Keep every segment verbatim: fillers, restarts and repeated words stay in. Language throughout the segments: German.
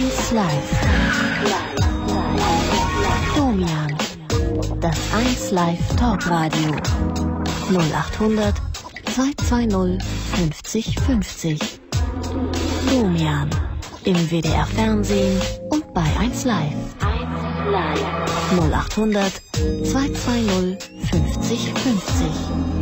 eins Live. Domian. Das eins Live Talkradio. null achthundert zweihundertzweißig fünfzig fünfzig. Domian. Im W D R Fernsehen und bei eins Live. null achthundert zweihundertzweißig fünfzig fünfzig.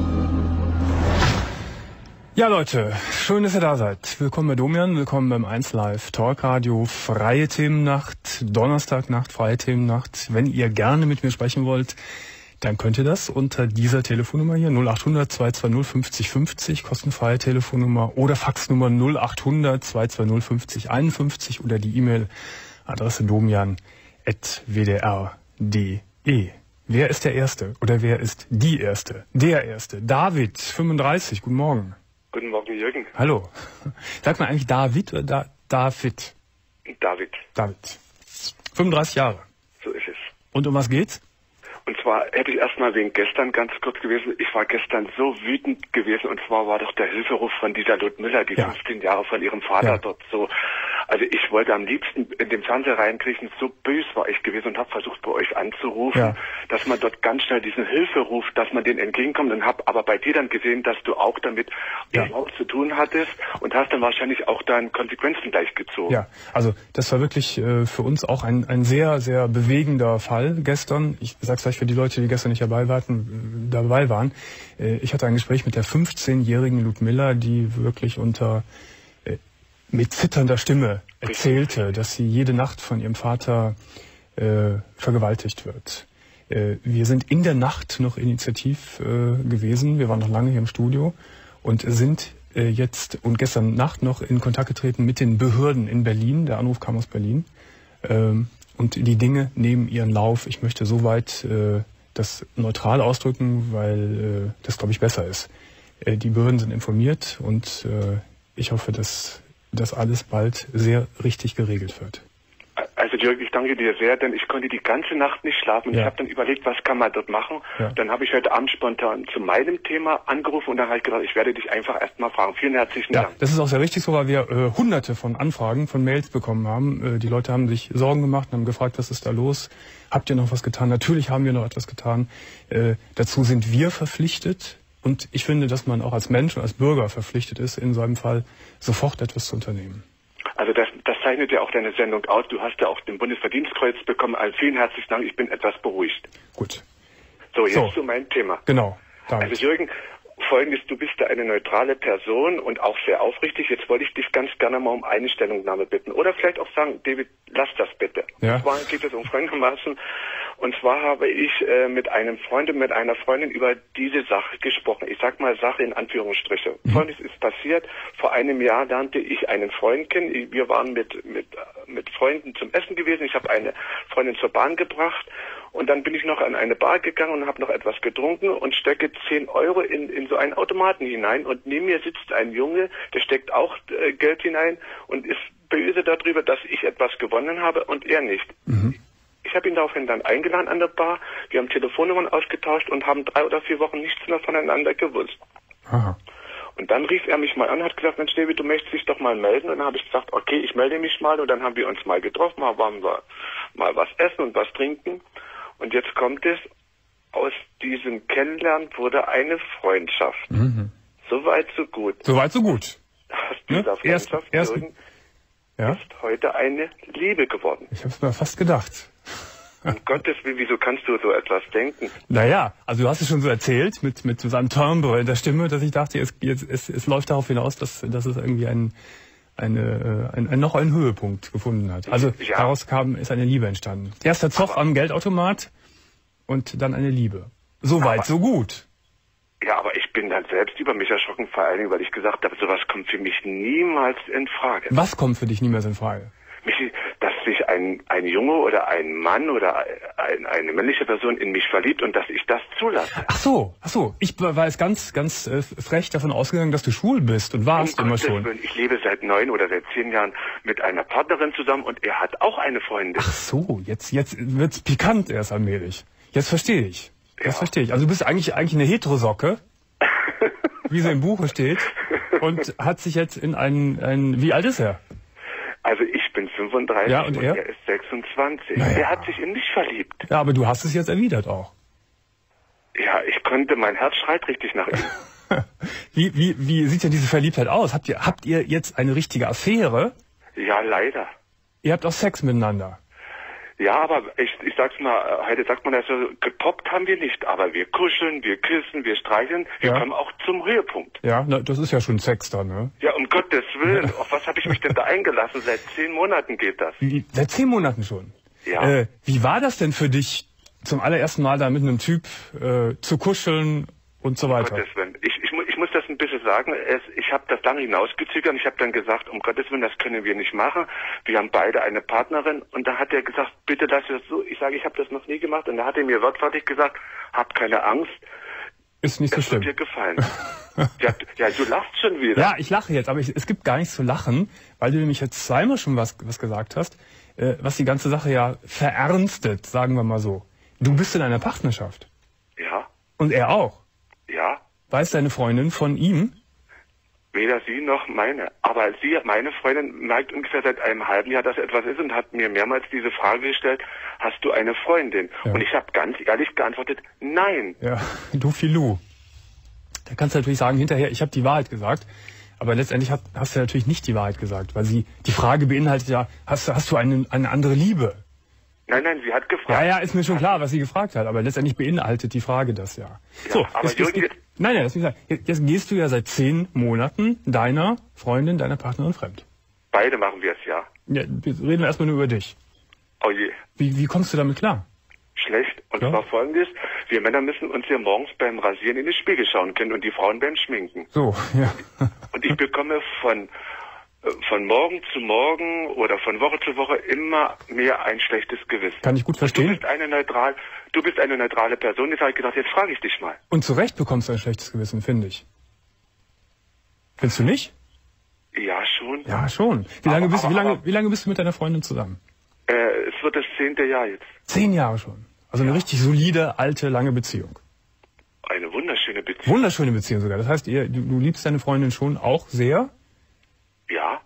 Ja Leute, schön, dass ihr da seid. Willkommen bei Domian, willkommen beim eins Live Talkradio. Freie Themennacht, Donnerstagnacht, freie Themennacht. Wenn ihr gerne mit mir sprechen wollt, dann könnt ihr das unter dieser Telefonnummer hier, null achthundert zweihundertzweißig fünfzig fünfzig, kostenfreie Telefonnummer, oder Faxnummer null achthundert zweihundertzweißig fünfzig einundfünfzig oder die E-Mail-Adresse domian at w d r punkt d e. Wer ist der Erste oder wer ist die Erste? Der Erste, David, fünfunddreißig, guten Morgen. Guten Morgen, Jürgen. Hallo. Sagt man eigentlich David oder da David? David. David. fünfunddreißig Jahre. So ist es. Und um was geht's? Und zwar hätte ich erstmal wegen gestern ganz kurz gewesen. Ich war gestern so wütend gewesen, und zwar war doch der Hilferuf von dieser Ludmilla, die ja. fünfzehn Jahre von ihrem Vater ja. dort so. Also ich wollte am liebsten in dem Fernseher reinkriechen, so böse war ich gewesen und habe versucht, bei euch anzurufen, ja. dass man dort ganz schnell diesen Hilferuf, dass man den entgegenkommt, und habe aber bei dir dann gesehen, dass du auch damit ja. zu tun hattest und hast dann wahrscheinlich auch dann Konsequenzen gleich gezogen. Ja, also das war wirklich äh, für uns auch ein, ein sehr, sehr bewegender Fall gestern. Ich sag's gleich für die Leute, die gestern nicht dabei waren. Dabei waren. Äh, ich hatte ein Gespräch mit der fünfzehnjährigen Ludmilla, die wirklich unter äh, mit zitternder Stimme erzählte, dass sie jede Nacht von ihrem Vater äh, vergewaltigt wird. Äh, wir sind in der Nacht noch initiativ äh, gewesen. Wir waren noch lange hier im Studio und sind äh, jetzt und gestern Nacht noch in Kontakt getreten mit den Behörden in Berlin. Der Anruf kam aus Berlin. Ähm, und die Dinge nehmen ihren Lauf. Ich möchte soweit äh, das neutral ausdrücken, weil äh, das, glaube ich, besser ist. Äh, die Behörden sind informiert und äh, ich hoffe, dass das alles bald sehr richtig geregelt wird. Also Jürgen, ich danke dir sehr, denn ich konnte die ganze Nacht nicht schlafen. Und ja. ich habe dann überlegt, was kann man dort machen. Ja. Dann habe ich heute Abend spontan zu meinem Thema angerufen und dann habe ich gedacht, ich werde dich einfach erstmal fragen. Vielen herzlichen ja, Dank. Das ist auch sehr richtig so, weil wir äh, hunderte von Anfragen, von Mails bekommen haben. Äh, die Leute haben sich Sorgen gemacht und haben gefragt, was ist da los? Habt ihr noch was getan? Natürlich haben wir noch etwas getan. Äh, dazu sind wir verpflichtet. Und ich finde, dass man auch als Mensch und als Bürger verpflichtet ist, in so einem Fall sofort etwas zu unternehmen. Also das, das zeichnet ja auch deine Sendung aus. Du hast ja auch den Bundesverdienstkreuz bekommen. Also vielen herzlichen Dank. Ich bin etwas beruhigt. Gut. So, jetzt so. zu meinem Thema. Genau. Damit. Also Jürgen, Folgendes, du bist ja eine neutrale Person und auch sehr aufrichtig. Jetzt wollte ich dich ganz gerne mal um eine Stellungnahme bitten. Oder vielleicht auch sagen, David, lass das bitte. Ja. Und zwar geht es um folgendermaßen. Und zwar habe ich äh, mit einem Freund und mit einer Freundin über diese Sache gesprochen. Ich sag mal Sache in Anführungsstriche. Mhm. Folgendes ist passiert. Vor einem Jahr lernte ich einen Freund kennen. Wir waren mit, mit, mit Freunden zum Essen gewesen. Ich habe eine Freundin zur Bahn gebracht. Und dann bin ich noch an eine Bar gegangen und habe noch etwas getrunken und stecke zehn Euro in, in so einen Automaten hinein. Und neben mir sitzt ein Junge, der steckt auch äh, Geld hinein und ist böse darüber, dass ich etwas gewonnen habe und er nicht. Mhm. Ich habe ihn daraufhin dann eingeladen an der Bar. Wir haben Telefonnummern ausgetauscht und haben drei oder vier Wochen nichts mehr voneinander gewusst. Aha. Und dann rief er mich mal an und hat gesagt, Mensch, David, du möchtest dich doch mal melden. Und dann habe ich gesagt, okay, ich melde mich mal. Und dann haben wir uns mal getroffen, mal waren wir mal was essen und was trinken. Und jetzt kommt es, aus diesem Kennenlernen wurde eine Freundschaft. Mhm. So weit, so gut. So weit, so gut. Aus dieser ja? Freundschaft erst, erst, ja? ist heute eine Liebe geworden. Ich habe es mir fast gedacht. Um Gottes Willen, wieso kannst du so etwas denken? Naja, also du hast es schon so erzählt, mit, mit so einem Timbre in der Stimme, dass ich dachte, es, es, es, es läuft darauf hinaus, dass, dass es irgendwie ein, eine, ein, ein, noch einen Höhepunkt gefunden hat. Also ja. daraus kam, ist eine Liebe entstanden. Erst der Zoff aber, am Geldautomat und dann eine Liebe. So weit, aber, so gut. Ja, aber ich bin dann selbst über mich erschrocken, vor allen Dingen, weil ich gesagt habe, sowas kommt für mich niemals in Frage. Was kommt für dich niemals in Frage? Mich, dass sich ein, ein Junge oder ein Mann oder ein, eine männliche Person in mich verliebt und dass ich das zulasse. Ach so, ach so. Ich war jetzt ganz, ganz äh, frech davon ausgegangen, dass du schwul bist und warst um immer Gottes schon. Willen, ich lebe seit neun oder seit zehn Jahren mit einer Partnerin zusammen und er hat auch eine Freundin. Ach so, jetzt, jetzt wird's pikant erst allmählich. Jetzt verstehe ich. Jetzt ja. verstehe ich. Also du bist eigentlich, eigentlich eine Heterosocke, wie sie im Buche steht, und hat sich jetzt in einen, einen, wie alt ist er? Also ich bin fünfunddreißig ja, und, und er? er ist sechsundzwanzig. Naja. Er hat sich in mich verliebt. Ja, aber du hast es jetzt erwidert auch. Ja, ich konnte, mein Herz schreit richtig nach ihm. wie, wie, wie sieht denn diese Verliebtheit aus? Habt ihr, habt ihr jetzt eine richtige Affäre? Ja, leider. Ihr habt auch Sex miteinander? Ja, aber ich, ich sag's mal, heute sagt man das so, gepoppt haben wir nicht, aber wir kuscheln, wir küssen, wir streicheln, wir Ja. kommen auch zum Höhepunkt. Ja, na, das ist ja schon Sex dann, ne? Ja, um Gottes Willen, auf was habe ich mich denn da eingelassen? Seit zehn Monaten geht das. Wie, seit zehn Monaten schon? Ja. Äh, wie war das denn für dich, zum allerersten Mal da mit einem Typ äh, zu kuscheln und so weiter? Um Gottes Willen. Ich, ich, mu- ich muss das ein bisschen sagen. Es, ich habe das lange hinausgezögert. Ich habe dann gesagt, um Gottes Willen, das können wir nicht machen. Wir haben beide eine Partnerin. Und da hat er gesagt, bitte lass das so. Ich sage, ich habe das noch nie gemacht. Und da hat er mir wortwörtlich gesagt, hab keine Angst. Ist nicht so Es wird schlimm. dir gefallen. ja, ja, du lachst schon wieder. Ja, ich lache jetzt, aber ich, es gibt gar nichts zu lachen, weil du nämlich jetzt zweimal schon was, was gesagt hast, äh, was die ganze Sache ja verernstet, sagen wir mal so. Du bist in einer Partnerschaft. Ja, Und er auch. ja. Weiß deine Freundin von ihm? Weder sie noch meine. Aber sie, meine Freundin, merkt ungefähr seit einem halben Jahr, dass etwas ist und hat mir mehrmals diese Frage gestellt, hast du eine Freundin? Ja. Und ich habe ganz ehrlich geantwortet, nein. Ja, du Filou. Da kannst du natürlich sagen, hinterher, ich habe die Wahrheit gesagt. Aber letztendlich hat, hast du natürlich nicht die Wahrheit gesagt, weil sie die Frage beinhaltet ja, hast, du- hast du eine, eine andere Liebe? Nein, nein, sie hat gefragt. Ja, ja, ist mir schon klar, was sie gefragt hat, aber letztendlich beinhaltet die Frage das ja. Ja, aber Jürgen, geht- nein, nein, das will ich sagen. Jetzt, jetzt gehst du ja seit zehn Monaten deiner Freundin, deiner Partnerin fremd. Beide machen wir es ja. Ja, wir reden erstmal nur über dich. Oh je, Wie, wie kommst du damit klar? schlecht. Und Ja. zwar folgendes, wir Männer müssen uns ja morgens beim Rasieren in den Spiegel schauen können und die Frauen beim Schminken. So, ja. Und ich bekomme von, äh, von Morgen zu Morgen oder von Woche zu Woche immer mehr ein schlechtes Gewissen. Kann ich gut Du verstehen. bist eine neutral, du bist eine neutrale Person. Jetzt habe ich gedacht, jetzt frage ich dich mal. Und zu Recht bekommst du ein schlechtes Gewissen, finde ich. Findest du nicht? Ja, schon. Ja, schon. Wie lange, Aber- bist, aber- wie, lange, aber- wie lange bist du mit deiner Freundin zusammen? Äh, es wird das zehnte Jahr jetzt. Zehn Jahre schon. Also eine richtig solide, alte, lange Beziehung. Eine wunderschöne Beziehung. Wunderschöne Beziehung sogar. Das heißt, ihr, du, du liebst deine Freundin schon auch sehr. Ja,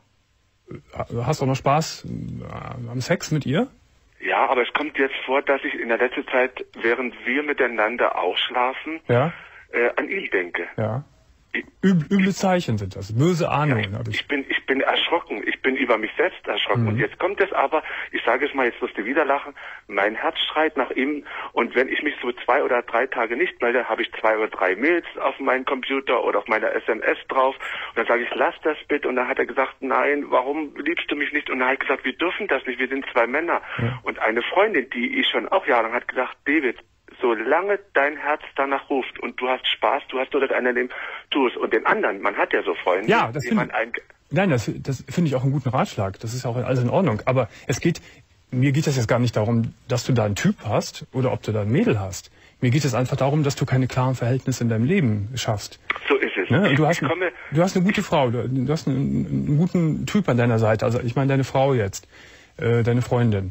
Hast auch noch Spaß äh, am Sex mit ihr? ja, aber es kommt jetzt vor, dass ich in der letzten Zeit, während wir miteinander auch schlafen, Ja, äh, an ihn denke. ja. Ich, Üb, üble Zeichen sind das. Böse Ahnungen habe ich. ich bin, ich bin erschrocken. Ich bin über mich selbst erschrocken. Mhm. Und jetzt kommt es aber, ich sage es mal, jetzt wirst du wieder lachen, mein Herz schreit nach ihm. Und wenn ich mich so zwei oder drei Tage nicht melde, habe ich zwei oder drei Mails auf meinem Computer oder auf meiner S M S drauf. Und dann sage ich, lass das bitte. Und dann hat er gesagt, nein, warum liebst du mich nicht? Und dann habe ich gesagt, wir dürfen das nicht, wir sind zwei Männer. Ja. Und eine Freundin, die ich schon auch jahrelang hat gesagt, David, solange dein Herz danach ruft und du hast Spaß, du hast nur das eine Leben, tu es. Und den anderen, man hat ja so Freunde, Ja, das die finde man ein, Nein, das, das finde ich auch einen guten Ratschlag. Das ist auch alles in Ordnung. Aber es geht, mir geht es jetzt gar nicht darum, dass du da einen Typ hast oder ob du da ein Mädel hast. Mir geht es einfach darum, dass du keine klaren Verhältnisse in deinem Leben schaffst. so ist es. Ne? Ich, Du, hast, ich komme, du hast eine gute Frau, du, du hast einen, einen guten Typ an deiner Seite. Also ich meine deine Frau jetzt, äh, deine Freundin.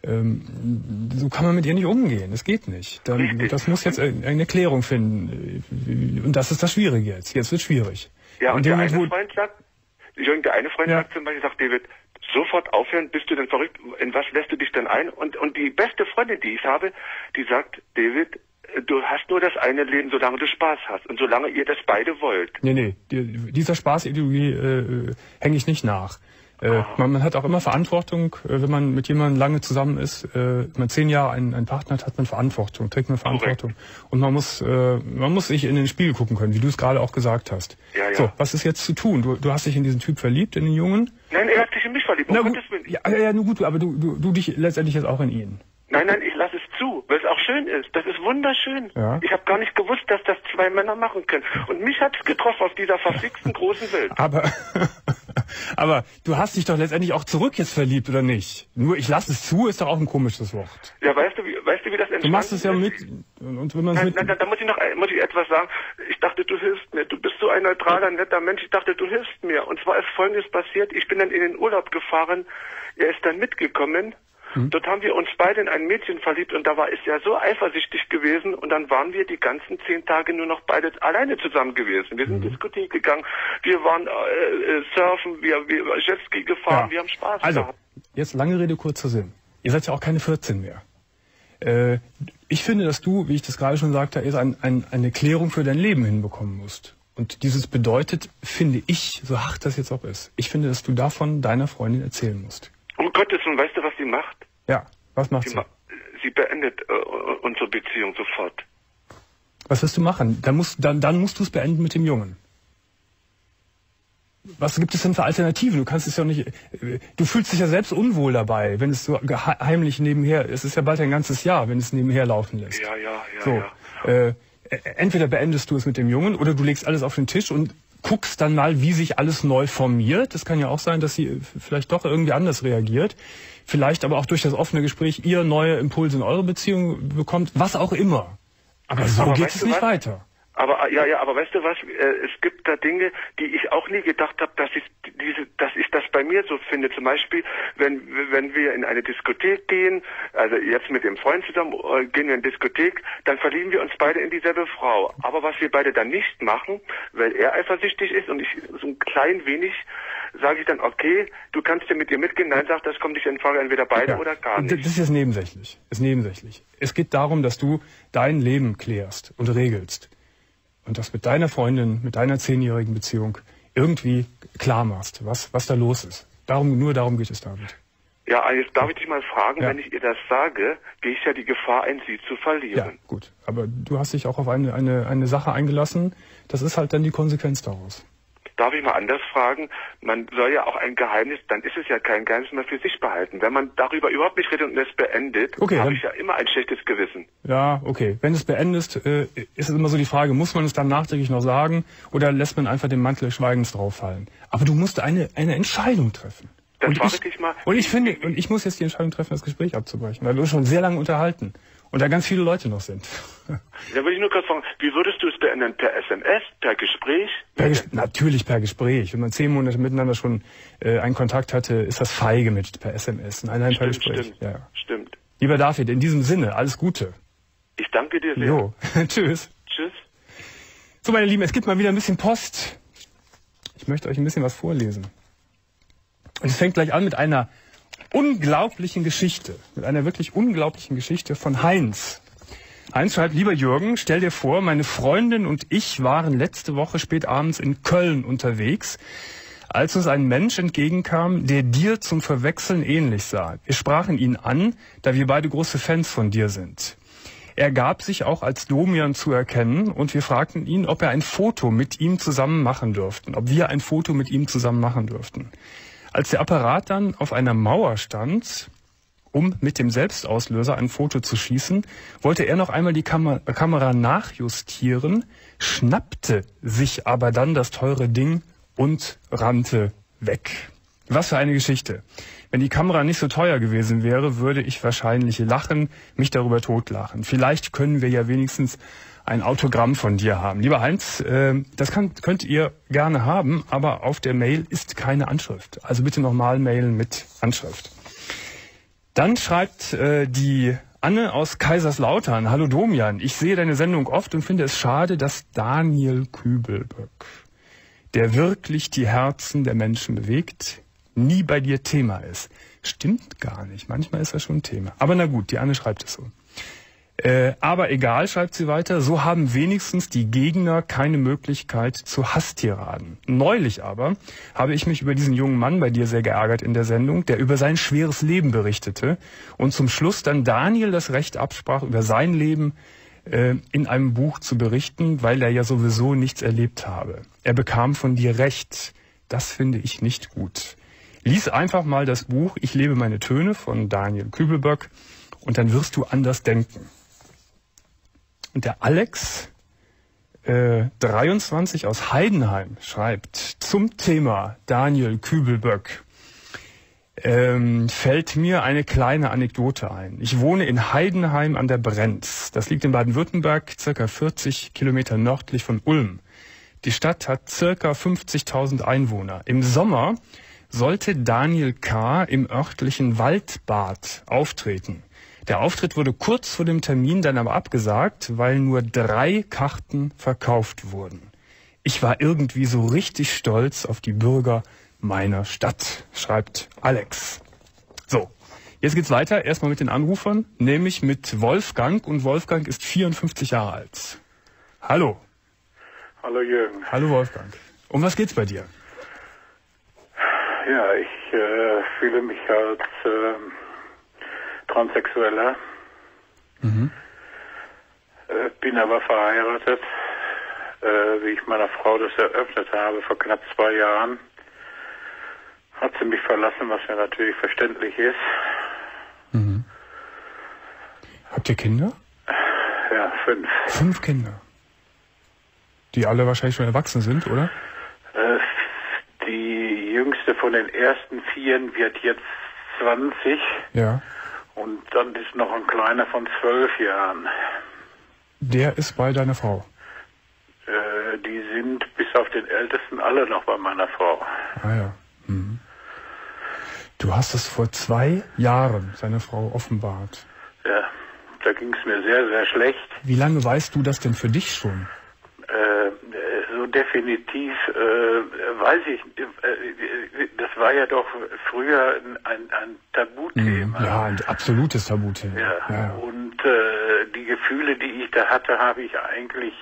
Ähm, so kann man mit ihr nicht umgehen. Das geht nicht. Dann, Richtig. das muss jetzt eine Erklärung finden. Und das ist das Schwierige jetzt. Jetzt wird schwierig. ja, In und dem der Moment, eine wo- Freund sagt, Jürgen, der eine Freund Ja. sagt zum Beispiel, sagt David, sofort aufhören, bist du denn verrückt? In was lässt du dich denn ein? Und, und die beste Freundin, die ich habe, die sagt, David, du hast nur das eine Leben, solange du Spaß hast und solange ihr das beide wollt. Nee, nee, die, dieser Spaßideologie äh, hänge ich nicht nach. Äh, man, man hat auch immer Verantwortung, äh, wenn man mit jemandem lange zusammen ist. Äh, wenn man zehn Jahre einen, einen Partner hat, hat man Verantwortung, trägt man Verantwortung. Und man muss, äh, man muss sich in den Spiegel gucken können, wie du es gerade auch gesagt hast. Ja, ja. So, was ist jetzt zu tun? Du, du hast dich in diesen Typ verliebt, in den Jungen? Nein, er hat sich in mich verliebt, um Na gut, Gottes Willen. ja, ja, ja, nur gut, aber du, du, du dich letztendlich jetzt auch in ihn. Nein, nein, ich lasse es zu, weil es auch schön ist. Das ist wunderschön. Ja. Ich habe gar nicht gewusst, dass das zwei Männer machen können. Und mich hat es getroffen auf dieser verflixten großen Welt. Aber, aber du hast dich doch letztendlich auch zurück jetzt verliebt, oder nicht? Nur ich lasse es zu, ist doch auch ein komisches Wort. Ja, weißt du, wie, weißt du, wie das entstanden Du machst es ja mit, ist? und wenn man es Nein, mit... nein, nein, da muss ich noch muss ich etwas sagen. Ich dachte, du hilfst mir. Du bist so ein neutraler, netter Mensch. Ich dachte, du hilfst mir. Und zwar ist Folgendes passiert. Ich bin dann in den Urlaub gefahren. Er ist dann mitgekommen. Hm. Dort haben wir uns beide in ein Mädchen verliebt und da war es ja so eifersüchtig gewesen und dann waren wir die ganzen zehn Tage nur noch beide alleine zusammen gewesen. Wir sind Mhm. Diskothek gegangen, wir waren äh, äh, surfen, wir, wir Jetski gefahren, Ja. wir haben Spaß Also, gehabt. jetzt lange Rede, kurzer Sinn. Ihr seid ja auch keine vierzehn mehr. Äh, ich finde, dass du, wie ich das gerade schon sagte, jetzt ein, ein, eine Klärung für dein Leben hinbekommen musst. Und dieses bedeutet, finde ich, so hart das jetzt auch ist, ich finde, dass du davon deiner Freundin erzählen musst. Um Gottes Willen, weißt du, was sie macht? Ja, was macht sie? Sie, ma sie beendet äh, unsere Beziehung sofort. Was wirst du machen? Dann musst, dann, dann musst du es beenden mit dem Jungen. Was gibt es denn für Alternativen? Du kannst es ja nicht. Du fühlst dich ja selbst unwohl dabei, wenn es so heimlich nebenher. Es ist ja bald ein ganzes Jahr, wenn es nebenher laufen lässt. Ja, ja, ja. So, ja. Äh, entweder beendest du es mit dem Jungen oder du legst alles auf den Tisch und guckst dann mal, wie sich alles neu formiert. Das kann ja auch sein, dass sie vielleicht doch irgendwie anders reagiert. Vielleicht aber auch durch das offene Gespräch ihr neue Impulse in eure Beziehung bekommt. Was auch immer. Aber so aber geht es nicht was? weiter. Aber ja, ja, aber weißt du was? Äh, es gibt da Dinge, die ich auch nie gedacht habe, dass ich diese, dass ich das bei mir so finde. Zum Beispiel, wenn wenn wir in eine Diskothek gehen, also jetzt mit dem Freund zusammen äh, gehen wir in eine Diskothek, dann verlieben wir uns beide in dieselbe Frau. Aber was wir beide dann nicht machen, weil er eifersüchtig ist und ich so ein klein wenig, sage ich dann, okay, du kannst ja mit ihr mitgehen. Nein, sagt, das kommt nicht in Frage, entweder beide ja, oder gar nicht. Das ist jetzt nebensächlich. Das ist nebensächlich. Es geht darum, dass du dein Leben klärst und regelst. Und das mit deiner Freundin, mit deiner zehnjährigen Beziehung irgendwie klar machst, was, was da los ist. Darum, nur darum geht es, David. Ja, jetzt darf ich dich mal fragen, ja. wenn ich ihr das sage, gehe ich ja die Gefahr ein, sie zu verlieren. Ja, gut. Aber du hast dich auch auf eine, eine, eine Sache eingelassen. Das ist halt dann die Konsequenz daraus. Darf ich mal anders fragen? Man soll ja auch ein Geheimnis, dann ist es ja kein Geheimnis mehr für sich behalten. Wenn man darüber überhaupt nicht redet und es beendet, okay, habe ich ja immer ein schlechtes Gewissen. Ja, okay. Wenn du es beendest, äh, ist es immer so die Frage, muss man es dann nachträglich noch sagen oder lässt man einfach den Mantel des Schweigens drauf fallen? Aber du musst eine, eine Entscheidung treffen. Dann frage ich dich mal. Und ich finde, und ich muss jetzt die Entscheidung treffen, das Gespräch abzubrechen, weil wir uns schon sehr lange unterhalten und da ganz viele Leute noch sind. Da würde ich nur kurz fragen, wie würdest du es beenden? Per S M S, per Gespräch? Per Ges natürlich per Gespräch. Wenn man zehn Monate miteinander schon äh, einen Kontakt hatte, ist das feige mit per S M S. Nein, nein, per Gespräch. Stimmt, ja. stimmt. Lieber David, in diesem Sinne, alles Gute. Ich danke dir sehr. Jo, tschüss. Tschüss. So, meine Lieben, es gibt mal wieder ein bisschen Post. Ich möchte euch ein bisschen was vorlesen. Und es fängt gleich an mit einer unglaublichen Geschichte, mit einer wirklich unglaublichen Geschichte von Heinz. Heinz schreibt, lieber Jürgen, stell dir vor, meine Freundin und ich waren letzte Woche spät abends in Köln unterwegs, als uns ein Mensch entgegenkam, der dir zum Verwechseln ähnlich sah. Wir sprachen ihn an, da wir beide große Fans von dir sind. Er gab sich auch als Domian zu erkennen und wir fragten ihn, ob er ein Foto mit ihm zusammen machen dürften, ob wir ein Foto mit ihm zusammen machen dürften. Als der Apparat dann auf einer Mauer stand, um mit dem Selbstauslöser ein Foto zu schießen, wollte er noch einmal die Kam Kamera nachjustieren, schnappte sich aber dann das teure Ding und rannte weg. Was für eine Geschichte. Wenn die Kamera nicht so teuer gewesen wäre, würde ich wahrscheinlich lachen, mich darüber totlachen. Vielleicht können wir ja wenigstens ein Autogramm von dir haben. Lieber Heinz, äh, das kann, könnt ihr gerne haben, aber auf der Mail ist keine Anschrift. Also bitte nochmal mailen mit Anschrift. Dann schreibt äh, die Anne aus Kaiserslautern. Hallo Domian, ich sehe deine Sendung oft und finde es schade, dass Daniel Kübelböck, der wirklich die Herzen der Menschen bewegt, nie bei dir Thema ist. Stimmt gar nicht. Manchmal ist er schon Thema. Aber na gut, die Anne schreibt es so. Äh, aber egal, schreibt sie weiter, so haben wenigstens die Gegner keine Möglichkeit zu Hasstiraden. Neulich aber habe ich mich über diesen jungen Mann bei dir sehr geärgert in der Sendung, der über sein schweres Leben berichtete und zum Schluss dann Daniel das Recht absprach, über sein Leben äh, in einem Buch zu berichten, weil er ja sowieso nichts erlebt habe. Er bekam von dir Recht. Das finde ich nicht gut. Lies einfach mal das Buch Ich lebe meine Töne von Daniel Kübelböck und dann wirst du anders denken. Und der Alex, äh, dreiundzwanzig aus Heidenheim, schreibt zum Thema Daniel Kübelböck, ähm, fällt mir eine kleine Anekdote ein. Ich wohne in Heidenheim an der Brenz. Das liegt in Baden-Württemberg, circa vierzig Kilometer nördlich von Ulm. Die Stadt hat circa fünfzigtausend Einwohner. Im Sommer sollte Daniel K. im örtlichen Waldbad auftreten. Der Auftritt wurde kurz vor dem Termin dann aber abgesagt, weil nur drei Karten verkauft wurden. Ich war irgendwie so richtig stolz auf die Bürger meiner Stadt, schreibt Alex. So, jetzt geht's weiter. Erstmal mit den Anrufern, nämlich mit Wolfgang. Und Wolfgang ist vierundfünfzig Jahre alt. Hallo. Hallo Jürgen. Hallo Wolfgang. Um was geht's bei dir? Ja, ich äh, fühle mich als äh, Transsexueller. Mhm. Äh, bin aber verheiratet. Äh, wie ich meiner Frau das eröffnet habe vor knapp zwei Jahren, hat sie mich verlassen, was ja natürlich verständlich ist. Mhm. Habt ihr Kinder? Ja, fünf. Fünf Kinder. Die alle wahrscheinlich schon erwachsen sind, oder? Äh, die jüngste von den ersten vieren wird jetzt zwanzig. Ja. Und dann ist noch ein kleiner von zwölf Jahren. Der ist bei deiner Frau? Äh, die sind bis auf den Ältesten alle noch bei meiner Frau. Ah ja. Mhm. Du hast es vor zwei Jahren seiner Frau offenbart. Ja, da ging es mir sehr, sehr schlecht. Wie lange weißt du das denn für dich schon? Äh, so definitiv, äh, weiß ich, äh, das war ja doch früher ein, ein, ein Tabuthema. Ja, ein absolutes Tabuthema. Ja, ja. Und äh, die Gefühle, die ich da hatte, habe ich eigentlich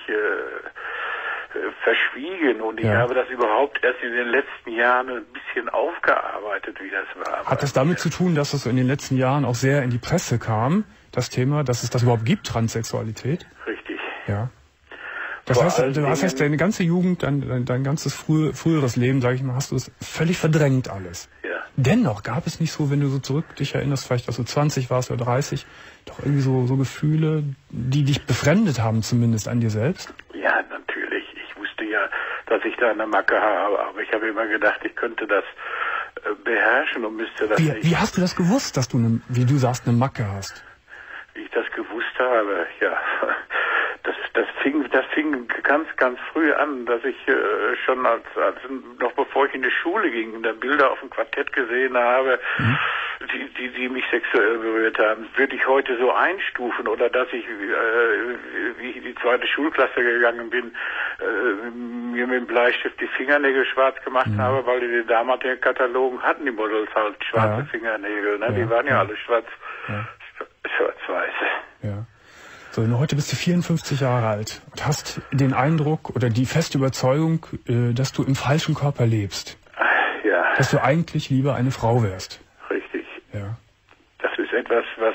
äh, verschwiegen. Und ich ja. habe das überhaupt erst in den letzten Jahren ein bisschen aufgearbeitet, wie das war. Hat das damit zu tun, dass es in den letzten Jahren auch sehr in die Presse kam, das Thema, dass es das überhaupt gibt, Transsexualität? Richtig. Ja. Das heißt, du hast jetzt deine ganze Jugend, dein, dein, dein ganzes früh, früheres Leben, sage ich mal, hast du es völlig verdrängt alles. Ja. Dennoch gab es nicht so, wenn du so zurück dich erinnerst, vielleicht als du zwanzig warst oder dreißig, doch irgendwie so, so Gefühle, die dich befremdet haben zumindest an dir selbst? Ja, natürlich. Ich wusste ja, dass ich da eine Macke habe, aber ich habe immer gedacht, ich könnte das äh, beherrschen und müsste das wie, nicht. Wie hast du das gewusst, dass du, eine, wie du sagst, eine Macke hast? Wie ich das gewusst habe, ja... Das, das fing, das fing ganz, ganz früh an, dass ich äh, schon als, als, noch bevor ich in die Schule ging, da Bilder auf dem Quartett gesehen habe, mhm. die, die, die mich sexuell berührt haben. Würde ich heute so einstufen oder dass ich, äh, wie ich in die zweite Schulklasse gegangen bin, äh, mir mit dem Bleistift die Fingernägel schwarz gemacht mhm. habe, weil in den damaligen Katalogen hatten die Models halt schwarze ja. Fingernägel, ne? Ja. Die waren ja, ja. alle schwarz, ja. schwarz-weiße. Ja. So, heute bist du vierundfünfzig Jahre alt und hast den Eindruck oder die feste Überzeugung, dass du im falschen Körper lebst. Ja. Dass du eigentlich lieber eine Frau wärst. Richtig. Ja. Das ist etwas, was,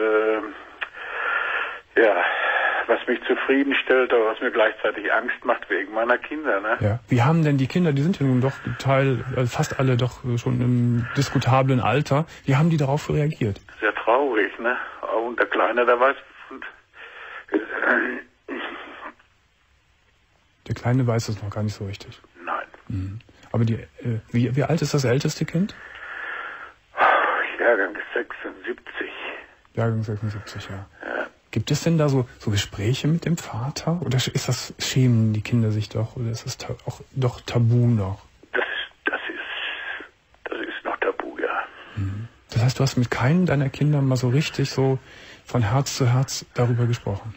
äh, ja, was mich zufriedenstellt, aber was mir gleichzeitig Angst macht wegen meiner Kinder, ne? Ja. Wie haben denn die Kinder, die sind ja nun doch Teil, fast alle doch schon im diskutablen Alter, wie haben die darauf reagiert? Sehr traurig, ne? Und der Kleine, der weiß, der Kleine weiß es noch gar nicht so richtig. Nein. Mhm. Aber die, äh, wie, wie alt ist das älteste Kind? Jahrgang sechsundsiebzig. Jahrgang sechsundsiebzig, ja. Ja. Gibt es denn da so, so Gespräche mit dem Vater? Oder ist das, schämen die Kinder sich doch? Oder ist das ta- auch doch tabu noch? Das ist, das ist, das ist noch tabu, ja. Mhm. Das heißt, du hast mit keinem deiner Kinder mal so richtig so von Herz zu Herz darüber gesprochen?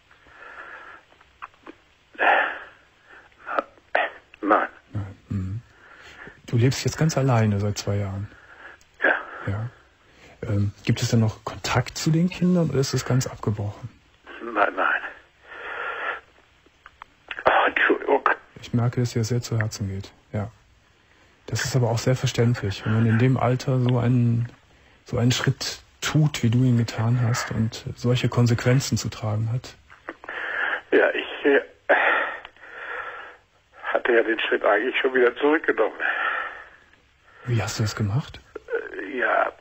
Nein. Nein. Mhm. Du lebst jetzt ganz alleine seit zwei Jahren. Ja. Ja. Ähm, gibt es denn noch Kontakt zu den Kindern oder ist es ganz abgebrochen? Nein, nein. Oh, Entschuldigung. Ich merke, dass dir das sehr zu Herzen geht. Ja. Das ist aber auch sehr verständlich, wenn man in dem Alter so einen, so einen Schritt tut, wie du ihn getan hast und solche Konsequenzen zu tragen hat. Ja, ich äh, hatte ja den Schritt eigentlich schon wieder zurückgenommen. Wie hast du das gemacht? Äh, ja.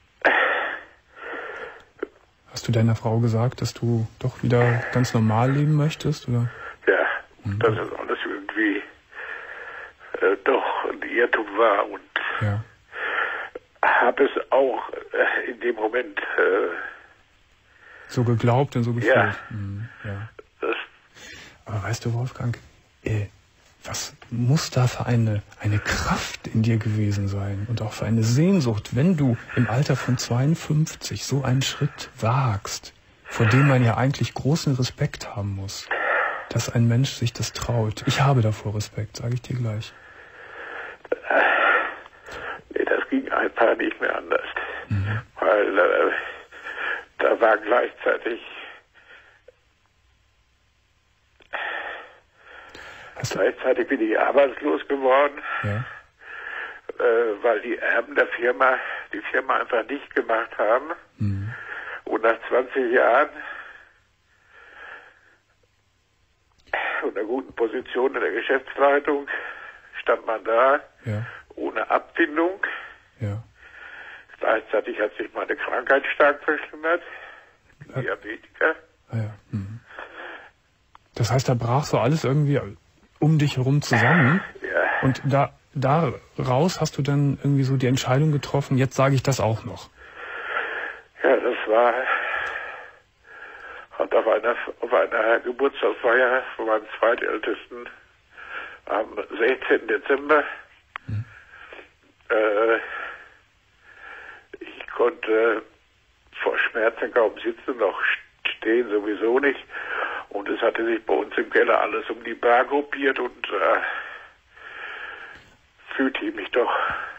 Hast du deiner Frau gesagt, dass du doch wieder ganz normal leben möchtest, oder? Ja, mhm. dass es alles irgendwie äh, doch ein Irrtum war und ja. habe es auch äh, in dem Moment äh, so geglaubt und so gefühlt. Ja. Mhm, ja. Das Aber weißt du, Wolfgang, äh, was muss da für eine, eine Kraft in dir gewesen sein und auch für eine Sehnsucht, wenn du im Alter von zweiundfünfzig so einen Schritt wagst, vor dem man ja eigentlich großen Respekt haben muss, dass ein Mensch sich das traut. Ich habe davor Respekt, sage ich dir gleich. Nee, das ging einfach nicht mehr anders. Mhm. Weil äh, da war gleichzeitig Hast gleichzeitig bin ich arbeitslos geworden, ja. äh, weil die Erben der Firma die Firma einfach dicht gemacht haben. Mhm. Und nach zwanzig Jahren und einer guten Position in der Geschäftsleitung stand man da, Ja. ohne Abfindung. Ja. Gleichzeitig hat sich meine Krankheit stark verschlimmert, Ja. Diabetiker. Ah, ja. Mhm. Das heißt, da brach so alles irgendwie um dich herum zusammen. Ja. Und da, da raus hast du dann irgendwie so die Entscheidung getroffen, jetzt sage ich das auch noch. Ja, das war hat auf einer, auf einer Geburtstagsfeier von meinem Zweitältesten am sechzehnten Dezember. Mhm. Äh, ich konnte vor Schmerzen kaum sitzen, noch stehen sowieso nicht. Und es hatte sich bei uns im Keller alles um die Bar gruppiert und äh, fühlte ich mich doch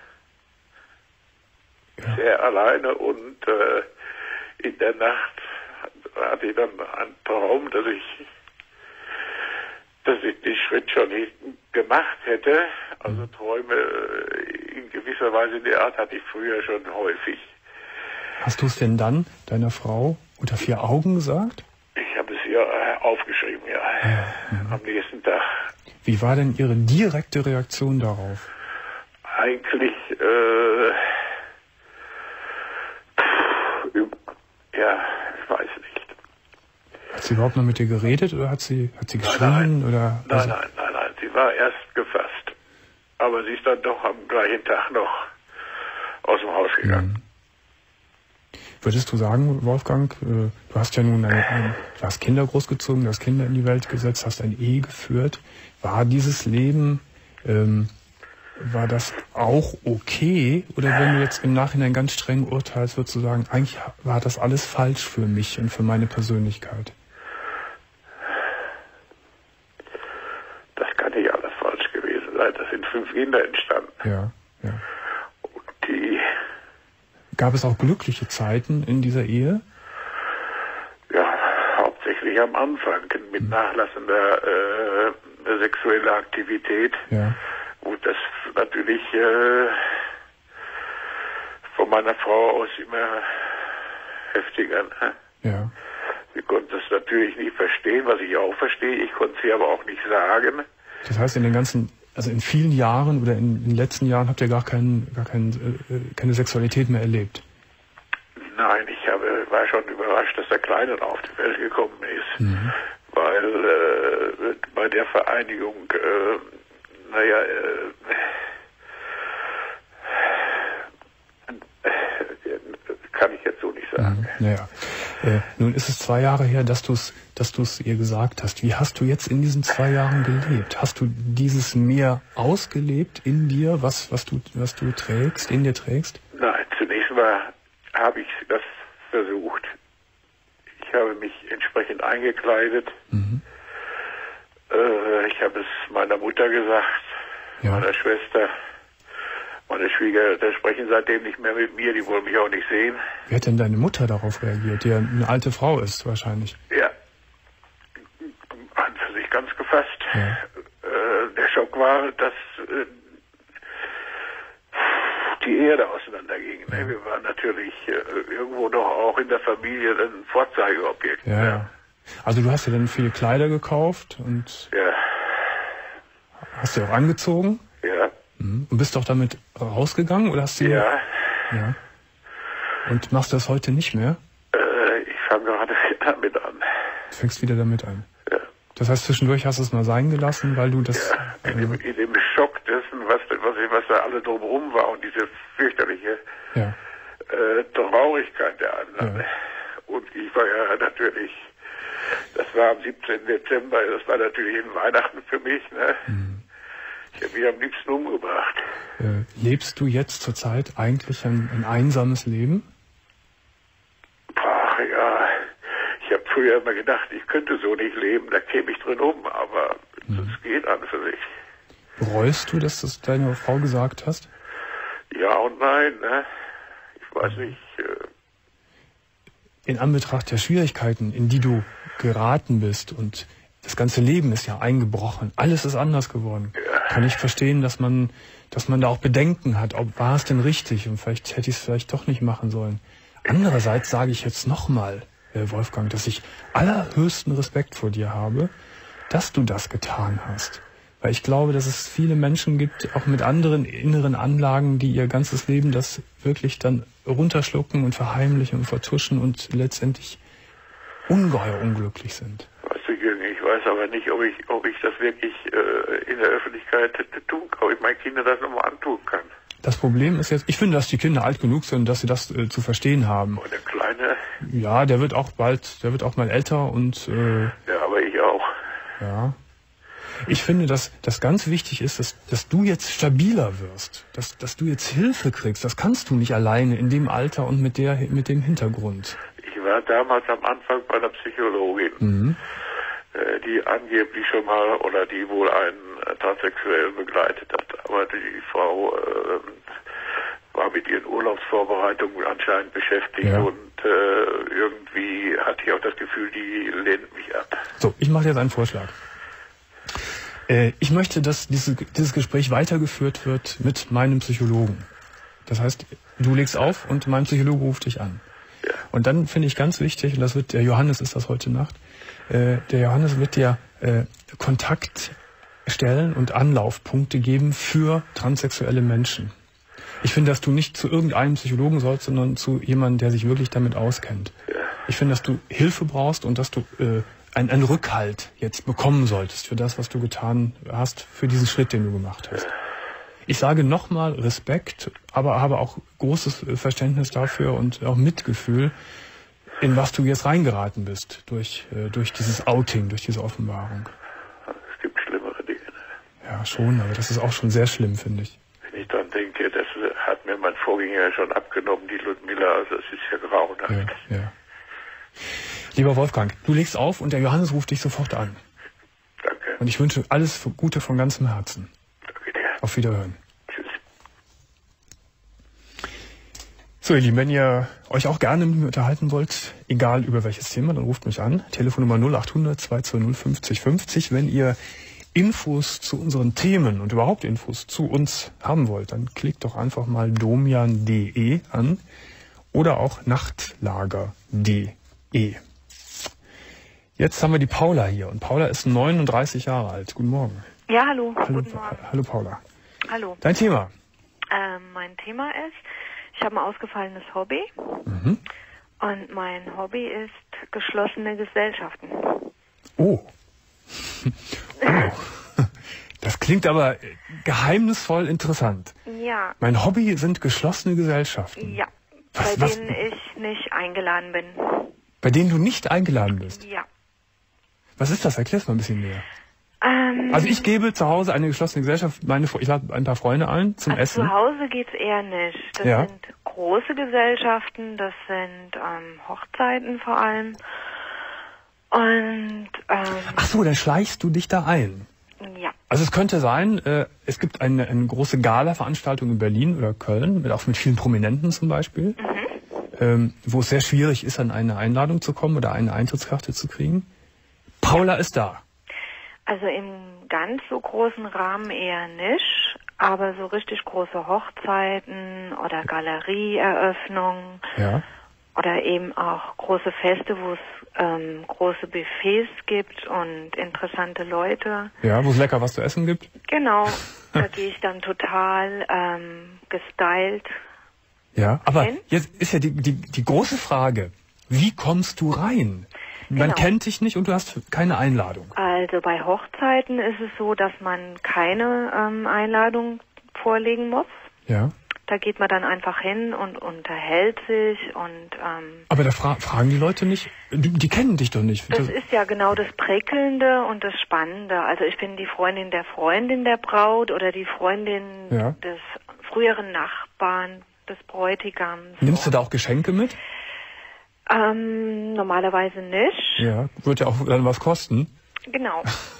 Ja. sehr alleine. Und äh, in der Nacht hatte ich dann einen Traum, dass ich, dass ich den Schritt schon gemacht hätte. Also Träume in gewisser Weise in der Art hatte ich früher schon häufig. Hast du es denn dann deiner Frau unter vier Augen gesagt? Ich habe es ihr äh, aufgeschrieben, ja, Ja, mhm. am nächsten Tag. Wie war denn ihre direkte Reaktion darauf? Eigentlich, äh, pff, ja, ich weiß nicht. Hat sie überhaupt noch mit dir geredet oder hat sie, hat sie geschrien? Nein, oder, nein, also, nein, nein, nein, sie war erst gefasst. Aber sie ist dann doch am gleichen Tag noch aus dem Haus gegangen. Mhm. Würdest du sagen, Wolfgang, äh, du hast ja nun eine, ein, du hast Kinder großgezogen, du hast Kinder in die Welt gesetzt, hast eine Ehe geführt. War dieses Leben, ähm, war das auch okay? Oder wenn du jetzt im Nachhinein ganz streng urteilst, würdest du sagen, eigentlich war das alles falsch für mich und für meine Persönlichkeit? Das kann nicht alles falsch gewesen sein. Das sind fünf Kinder entstanden. Ja, ja. Und die, Gab es auch glückliche Zeiten in dieser Ehe? ja, hauptsächlich am Anfang mit nachlassender äh, sexueller Aktivität, Ja. wo das natürlich äh, von meiner Frau aus immer heftiger. Ne? Ja. Sie konnte es natürlich nicht verstehen, was ich auch verstehe. Ich konnte sie aber auch nicht sagen. Das heißt, in den ganzen, also in vielen Jahren oder in den letzten Jahren habt ihr gar, keinen, gar keinen, äh, keine Sexualität mehr erlebt? Nein, ich habe, war schon überrascht, dass der Kleine auf die Welt gekommen ist. Mhm. Weil äh, bei der Vereinigung, äh, naja, äh, äh, kann ich jetzt so nicht sagen. Mhm. Naja. Äh, nun ist es zwei Jahre her, dass du es dass du's ihr gesagt hast. Wie hast du jetzt in diesen zwei Jahren gelebt? Hast du dieses mehr ausgelebt in dir, was, was, du, was du trägst, in dir trägst? Nein, zunächst mal habe ich das versucht. Ich habe mich entsprechend eingekleidet. Mhm. Äh, ich habe es meiner Mutter gesagt, Ja. meiner Schwester. Meine Schwiegereltern sprechen seitdem nicht mehr mit mir, die wollen mich auch nicht sehen. Wie hat denn deine Mutter darauf reagiert, die ja eine alte Frau ist wahrscheinlich? Ja, an für sich ganz gefasst. Ja. Äh, der Schock war, dass äh, die Erde auseinanderging. Ja. Ne? Wir waren natürlich äh, irgendwo doch auch in der Familie ein Vorzeigeobjekt. Ja, Ne? ja. Also du hast dir dann viele Kleider gekauft und Ja, hast sie auch angezogen? ja, Mhm. Und bist doch damit rausgegangen oder hast du... ja. Ja. Und machst du das heute nicht mehr? Äh, ich fange gerade damit an. Du fängst wieder damit an. Ja. Das heißt, zwischendurch hast du es mal sein gelassen, weil du das... Ja, in dem, in dem Schock dessen, was, was, was da alle drumherum war und diese fürchterliche Ja. äh, Traurigkeit der anderen. Ja. Und ich war ja natürlich, das war am siebzehnten Dezember, das war natürlich ein Weihnachten für mich. Ne? Mhm. Ich habe mich am liebsten umgebracht. Äh, lebst du jetzt zurzeit eigentlich ein, ein einsames Leben? Ach ja, ich habe früher immer gedacht, ich könnte so nicht leben, da käme ich drin um, aber Mhm. das geht an für sich. Bereust du, dass du es deiner Frau gesagt hast? Ja und nein, ne? Ich weiß nicht. Äh in Anbetracht der Schwierigkeiten, in die du geraten bist und das ganze Leben ist ja eingebrochen, alles ist anders geworden, ja. Kann ich verstehen, dass man, dass man da auch Bedenken hat, ob war es denn richtig und vielleicht hätte ich es vielleicht doch nicht machen sollen. Andererseits sage ich jetzt nochmal, äh, Wolfgang, dass ich allerhöchsten Respekt vor dir habe, dass du das getan hast. Weil ich glaube, dass es viele Menschen gibt, auch mit anderen inneren Anlagen, die ihr ganzes Leben das wirklich dann runterschlucken und verheimlichen und vertuschen und letztendlich ungeheuer unglücklich sind. Weißt du, Jürgen, ich weiß aber nicht, ob ich, ob ich das wirklich äh, in der Öffentlichkeit tun kann, ob ich meinen Kindern das nochmal antun kann. Das Problem ist jetzt, ich finde, dass die Kinder alt genug sind, dass sie das äh, zu verstehen haben. Und der Kleine? Ja, der wird auch bald, der wird auch mal älter und... Äh, ja, aber ich auch. Ja. Ich finde, dass das ganz wichtig ist, dass, dass du jetzt stabiler wirst, dass, dass du jetzt Hilfe kriegst. Das kannst du nicht alleine in dem Alter und mit, der, mit dem Hintergrund. Ich war damals am Anfang bei einer Psychologin, mhm. äh, die angeblich schon mal oder die wohl einen äh, transsexuell begleitet hat. Aber die Frau äh, war mit ihren Urlaubsvorbereitungen anscheinend beschäftigt ja. und äh, irgendwie hatte ich auch das Gefühl, die lehnt mich ab. So, ich mache jetzt einen Vorschlag. Ich möchte, dass diese, dieses Gespräch weitergeführt wird mit meinem Psychologen. Das heißt, du legst auf und mein Psychologe ruft dich an. Ja. Und dann finde ich ganz wichtig, und das wird der Johannes, ist das heute Nacht, äh, der Johannes wird dir äh, Kontaktstellen und Anlaufpunkte geben für transsexuelle Menschen. Ich finde, dass du nicht zu irgendeinem Psychologen sollst, sondern zu jemandem, der sich wirklich damit auskennt. Ja. Ich finde, dass du Hilfe brauchst und dass du äh, einen, einen Rückhalt jetzt bekommen solltest für das, was du getan hast, für diesen Schritt, den du gemacht hast. Ich sage nochmal Respekt, aber habe auch großes Verständnis dafür und auch Mitgefühl, in was du jetzt reingeraten bist durch, äh, durch dieses Outing, durch diese Offenbarung. Es gibt schlimmere Dinge. Ja, schon, aber das ist auch schon sehr schlimm, finde ich. Wenn ich dann denke, das hat mir mein Vorgänger schon abgenommen, die Ludmilla, also es ist ja grauenhaft. Ja, ja. Lieber Wolfgang, du legst auf und der Johannes ruft dich sofort an. Danke. Und ich wünsche alles Gute von ganzem Herzen. Danke dir. Auf Wiederhören. Tschüss. So, ihr Lieben, wenn ihr euch auch gerne mit mir unterhalten wollt, egal über welches Thema, dann ruft mich an. Telefonnummer null acht hundert zwei zwei null fünfzig fünfzig. Wenn ihr Infos zu unseren Themen und überhaupt Infos zu uns haben wollt, dann klickt doch einfach mal domian punkt de an oder auch nachtlager punkt de. Jetzt haben wir die Paula hier und Paula ist neununddreißig Jahre alt. Guten Morgen. Ja, hallo. Hallo, Guten Morgen. Hallo Paula. Hallo. Dein Thema? Ähm, mein Thema ist, ich habe ein ausgefallenes Hobby Mhm. und mein Hobby ist geschlossene Gesellschaften. Oh. oh. Das klingt aber geheimnisvoll interessant. Ja. Mein Hobby sind geschlossene Gesellschaften. Ja, Was- bei was- denen ich nicht eingeladen bin. Bei denen du nicht eingeladen bist. Ja. Was ist das? Erklär's mal ein bisschen näher. Ähm, Also ich gebe zu Hause eine geschlossene Gesellschaft, meine, ich lade ein paar Freunde ein zum also Essen. zu Hause geht's eher nicht. Das Ja. sind große Gesellschaften, das sind ähm, Hochzeiten vor allem. Und ähm, Ach so, dann schleichst du dich da ein. ja. Also es könnte sein, äh, es gibt eine, eine große Gala-Veranstaltung in Berlin oder Köln, mit, auch mit vielen Prominenten zum Beispiel, ähm, wo es sehr schwierig ist, an eine Einladung zu kommen oder eine Eintrittskarte zu kriegen. Paula ist da. Also im ganz so großen Rahmen eher nicht, aber so richtig große Hochzeiten oder Galerieeröffnungen Ja. oder eben auch große Feste, wo es ähm, große Buffets gibt und interessante Leute. Ja, wo es lecker was zu essen gibt. Genau, da gehe ich dann total ähm, gestylt. Ja, aber Hin. jetzt ist ja die, die, die große Frage, wie kommst du rein? Man Genau. kennt dich nicht und du hast keine Einladung. Also bei Hochzeiten ist es so, dass man keine ähm, Einladung vorlegen muss. Ja. Da geht man dann einfach hin und unterhält sich und ähm, Aber da fra fragen die Leute nicht, die, die kennen dich doch nicht. das ist ja genau das Prickelnde und das Spannende. Also ich bin die Freundin der Freundin der Braut oder die Freundin Ja. des früheren Nachbarn des Bräutigams. Nimmst du da auch Geschenke mit? Ähm, normalerweise nicht. Ja. Wird ja auch dann was kosten. Genau.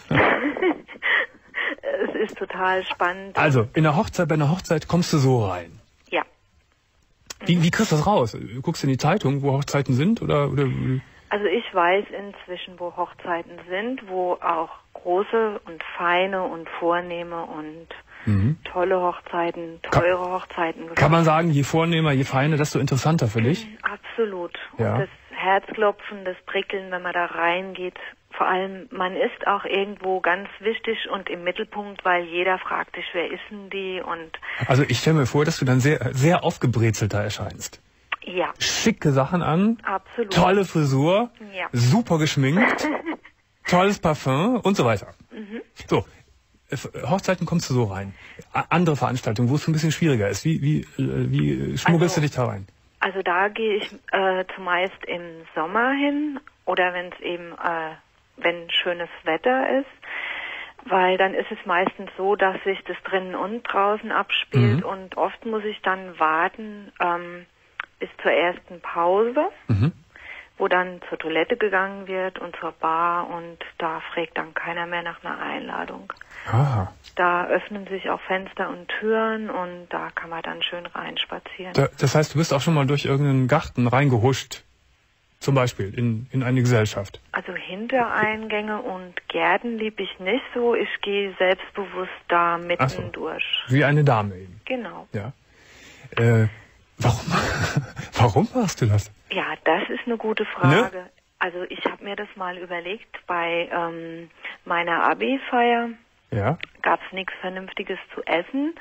Es ist total spannend. Also, in der Hochzeit, bei einer Hochzeit kommst du so rein. Ja. Wie, wie kriegst du das raus? Guckst du in die Zeitung, wo Hochzeiten sind? Oder, oder? Also ich weiß inzwischen, wo Hochzeiten sind, wo auch große und feine und vornehme und mhm. tolle Hochzeiten, teure kann, Hochzeiten. Kann man sagen, je vornehmer, je feiner, desto interessanter für dich? Absolut. Ja. Und das Herzklopfen, das Prickeln, wenn man da reingeht, vor allem, man ist auch irgendwo ganz wichtig und im Mittelpunkt, weil jeder fragt sich, wer ist denn die? Und also ich stelle mir vor, dass du dann sehr, sehr aufgebrezelter erscheinst. Ja. Schicke Sachen an, absolut. Tolle Frisur, ja. super geschminkt, tolles Parfum und so weiter. Mhm. So, Hochzeiten kommst du so rein. Andere Veranstaltungen, wo es ein bisschen schwieriger ist. Wie, wie, wie schmuggelst also, du dich da rein? Also da gehe ich äh, zumeist im Sommer hin oder wenn es eben, äh, wenn schönes Wetter ist, weil dann ist es meistens so, dass sich das drinnen und draußen abspielt mhm. und oft muss ich dann warten ähm, bis zur ersten Pause, mhm. wo dann zur Toilette gegangen wird und zur Bar und da fragt dann keiner mehr nach einer Einladung. Aha. Da öffnen sich auch Fenster und Türen und da kann man dann schön reinspazieren. Da, das heißt, du bist auch schon mal durch irgendeinen Garten reingehuscht, zum Beispiel in, in eine Gesellschaft? Also Hintereingänge und Gärten lieb ich nicht so. Ich gehe selbstbewusst da mitten so. durch. Wie eine Dame eben. Genau. Ja. Äh, warum, warum machst du das? Ja, das ist eine gute Frage. Ne? Also ich habe mir das mal überlegt bei ähm, meiner Abi-Feier. Ja. Gab es nichts Vernünftiges zu essen.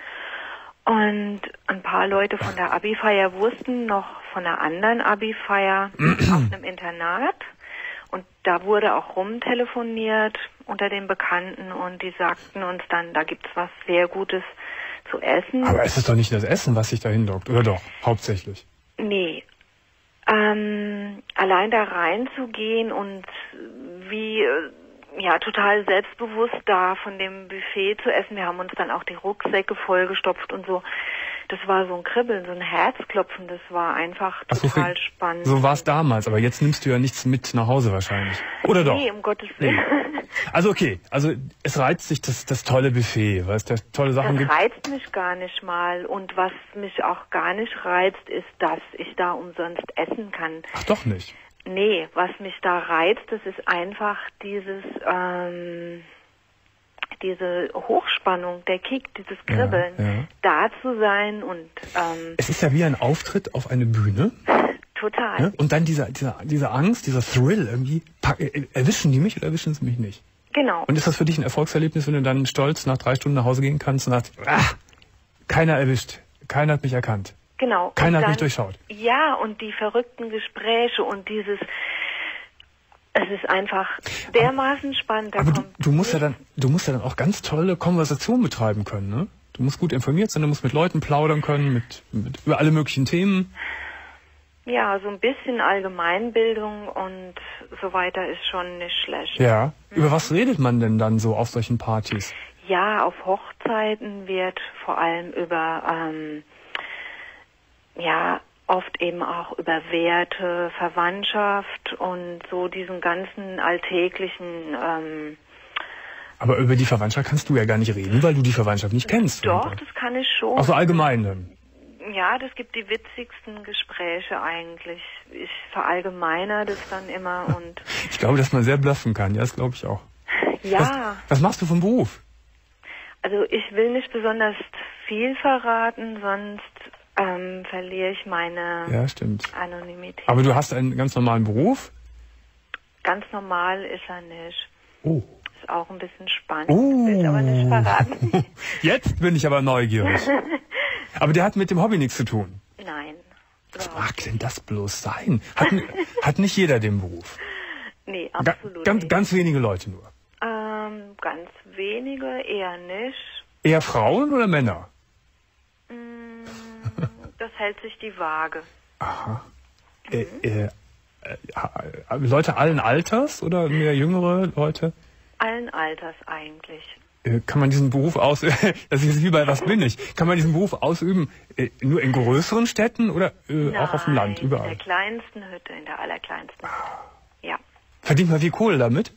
Und ein paar Leute von der Abi-Feier wussten noch von einer anderen Abi-Feier auf einem Internat. Und da wurde auch rumtelefoniert unter den Bekannten und die sagten uns dann, da gibt's was sehr Gutes zu essen. Aber es ist doch nicht das Essen, was sich da hindockt, oder doch? Hauptsächlich. Nee. Ähm, allein da reinzugehen und wie... ja, total selbstbewusst da von dem Buffet zu essen. Wir haben uns dann auch die Rucksäcke vollgestopft und so. Das war so ein Kribbeln, so ein Herzklopfen. Das war einfach total so, spannend. So war es damals, aber jetzt nimmst du ja nichts mit nach Hause wahrscheinlich. Oder doch? Nee, um Gottes Willen. Nee. Also okay, also es reizt dich das, das tolle Buffet, weil es da tolle Sachen das gibt. Das reizt mich gar nicht mal. Und was mich auch gar nicht reizt, ist, dass ich da umsonst essen kann. Ach doch nicht? Nee, was mich da reizt, das ist einfach dieses, ähm, diese Hochspannung, der Kick, dieses Kribbeln, ja, ja. da zu sein und... Ähm, es ist ja wie ein Auftritt auf eine Bühne. Total. Ne? Und dann dieser, dieser, diese Angst, dieser Thrill irgendwie, pack, erwischen die mich oder erwischen sie mich nicht? Genau. Und ist das für dich ein Erfolgserlebnis, wenn du dann stolz nach drei Stunden nach Hause gehen kannst und sagst, ah, keiner erwischt, keiner hat mich erkannt. Genau. Keiner dann, hat mich durchschaut. Ja, und die verrückten Gespräche und dieses, es ist einfach dermaßen aber, spannend. Da aber kommt du, du musst ja dann, du musst ja dann auch ganz tolle Konversationen betreiben können, ne? Du musst gut informiert sein, du musst mit Leuten plaudern können, mit, mit über alle möglichen Themen. Ja, so ein bisschen Allgemeinbildung und so weiter ist schon nicht schlecht. Ja. Mhm. Über was redet man denn dann so auf solchen Partys? Ja, auf Hochzeiten wird vor allem über ähm, ja, oft eben auch über Werte, Verwandtschaft und so diesen ganzen alltäglichen... Ähm, aber über die Verwandtschaft kannst du ja gar nicht reden, weil du die Verwandtschaft nicht kennst. Doch, oder? Das kann ich schon. Auch so allgemein dann? Ja, das gibt die witzigsten Gespräche eigentlich. Ich verallgemeiner das dann immer und... Ich glaube, dass man sehr bluffen kann, ja, das glaube ich auch. Ja. Was, was machst du vom Beruf? Also ich will nicht besonders viel verraten, sonst... Ähm, verliere ich meine ja, stimmt. Anonymität. Aber du hast einen ganz normalen Beruf? Ganz normal ist er nicht. Oh. Ist auch ein bisschen spannend. Oh. Will ich aber nicht verraten. Jetzt bin ich aber neugierig. Aber der hat mit dem Hobby nichts zu tun? Nein. Was mag denn das bloß sein? Hat, hat nicht jeder den Beruf? Nee, absolut Ga, ganz, nicht. Ganz wenige Leute nur? Ähm, ganz wenige, eher nicht. Eher Frauen oder Männer? Das hält sich die Waage. Aha. Mhm. Äh, äh, äh, Leute allen Alters oder mehr jüngere Leute? Allen Alters eigentlich. Äh, kann man diesen Beruf ausüben, das ist wie bei Was bin ich, kann man diesen Beruf ausüben äh, nur in größeren Städten oder äh, Nein, auch auf dem Land, überall? in der kleinsten Hütte, in der allerkleinsten Hütte. Ja. Verdient man viel Kohle damit?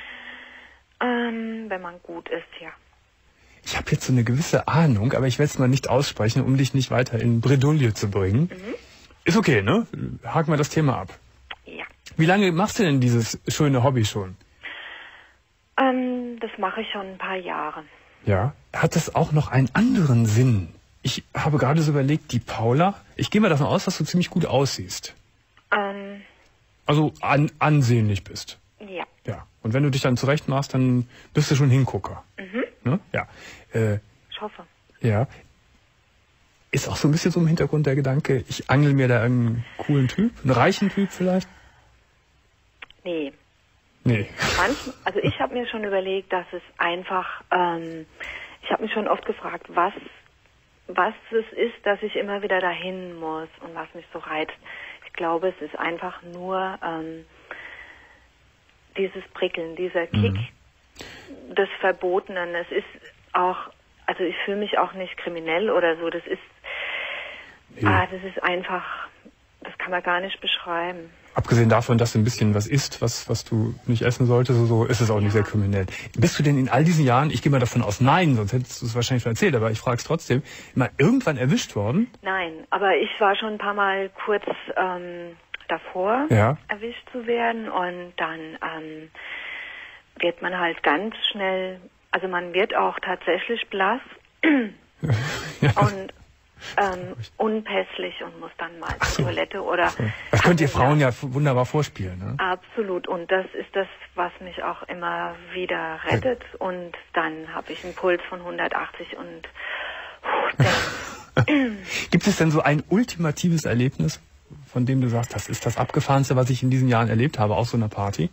Ähm, wenn man gut ist, ja. Ich habe jetzt so eine gewisse Ahnung, aber ich werde es mal nicht aussprechen, um dich nicht weiter in Bredouille zu bringen. Mhm. Ist okay, ne? Haken wir das Thema ab. Ja. Wie lange machst du denn dieses schöne Hobby schon? Ähm, das mache ich schon ein paar Jahre. Ja. Hat das auch noch einen anderen Sinn? Ich habe gerade so überlegt, die Paula, ich gehe mal davon aus, dass du ziemlich gut aussiehst. Ähm, Also an, ansehnlich bist. ja. Ja. Und wenn du dich dann zurecht machst, dann bist du schon Hingucker. Mhm. Ne? Ja. Äh, Ich hoffe. ja. Ist auch so ein bisschen so im Hintergrund der Gedanke, ich angel mir da einen coolen Typ, einen reichen Typ vielleicht? Nee. Nee. Manchmal, also ich habe mir schon überlegt, dass es einfach, ähm, ich habe mich schon oft gefragt, was, was es ist, dass ich immer wieder dahin muss und was mich so reizt. Ich glaube, es ist einfach nur ähm, dieses Prickeln, dieser Kick Mhm. des Verbotenen. Es ist auch, also ich fühle mich auch nicht kriminell oder so. Das ist, Nee. ah, das ist einfach, das kann man gar nicht beschreiben. Abgesehen davon, dass du ein bisschen was isst, was, was du nicht essen solltest, so ist es auch nicht sehr kriminell. Bist du denn in all diesen Jahren, ich gehe mal davon aus, nein, sonst hättest du es wahrscheinlich schon erzählt, aber ich frage es trotzdem, mal irgendwann erwischt worden? Nein, aber ich war schon ein paar Mal kurz ähm, davor, Ja. erwischt zu werden und dann ähm, wird man halt ganz schnell, also man wird auch tatsächlich blass Ja. und ähm, unpässlich und muss dann mal Ach so. zur Toilette oder... Das könnt ihr Also, Frauen ja wunderbar vorspielen, ne? Absolut. Und das ist das, was mich auch immer wieder rettet. Und dann habe ich einen Puls von hundertachtzig und puh, Gibt es denn so ein ultimatives Erlebnis, von dem du sagst, das ist das Abgefahrenste, was ich in diesen Jahren erlebt habe, auf so einer Party?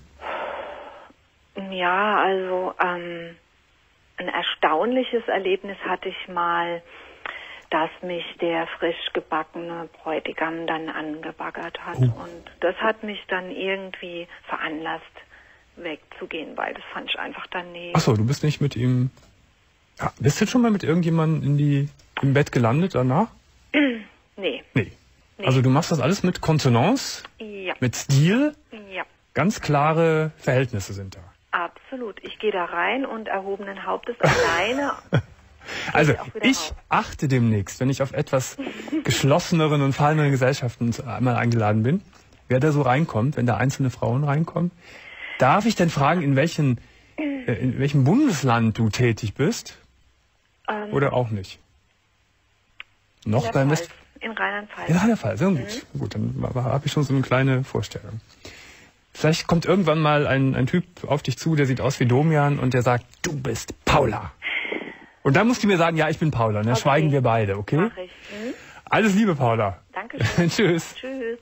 ja, also ähm, ein erstaunliches Erlebnis hatte ich mal, dass mich der frisch gebackene Bräutigam dann angebaggert hat. Oh. Und das hat mich dann irgendwie veranlasst, wegzugehen, weil das fand ich einfach daneben. Ach so, du bist nicht mit ihm... Ja, bist du schon mal mit irgendjemandem in die, im Bett gelandet danach? Nee. Nee. Nee. Also du machst das alles mit Konsonanz, Ja. mit Stil, Ja. ganz klare Verhältnisse sind da. Absolut. Ich gehe da rein und erhobenen Hauptes alleine. Also ich auch wieder ich raus. achte demnächst, wenn ich auf etwas geschlosseneren und fallenderen Gesellschaften einmal eingeladen bin, wer da so reinkommt, wenn da einzelne Frauen reinkommen. Darf ich denn fragen, in, welchen, äh, in welchem Bundesland du tätig bist? Ähm, Oder auch nicht? in Noch der beim Pfalz. West... In Rheinland-Pfalz. In Rheinland-Pfalz, sehr gut. Gut, dann habe ich schon so eine kleine Vorstellung. Vielleicht kommt irgendwann mal ein, ein Typ auf dich zu, der sieht aus wie Domian und der sagt, du bist Paula. Und dann musst du mir sagen, ja, ich bin Paula. Und dann Okay. schweigen wir beide, okay? Mach ich. Hm? Alles Liebe, Paula. Dankeschön. Tschüss. Tschüss.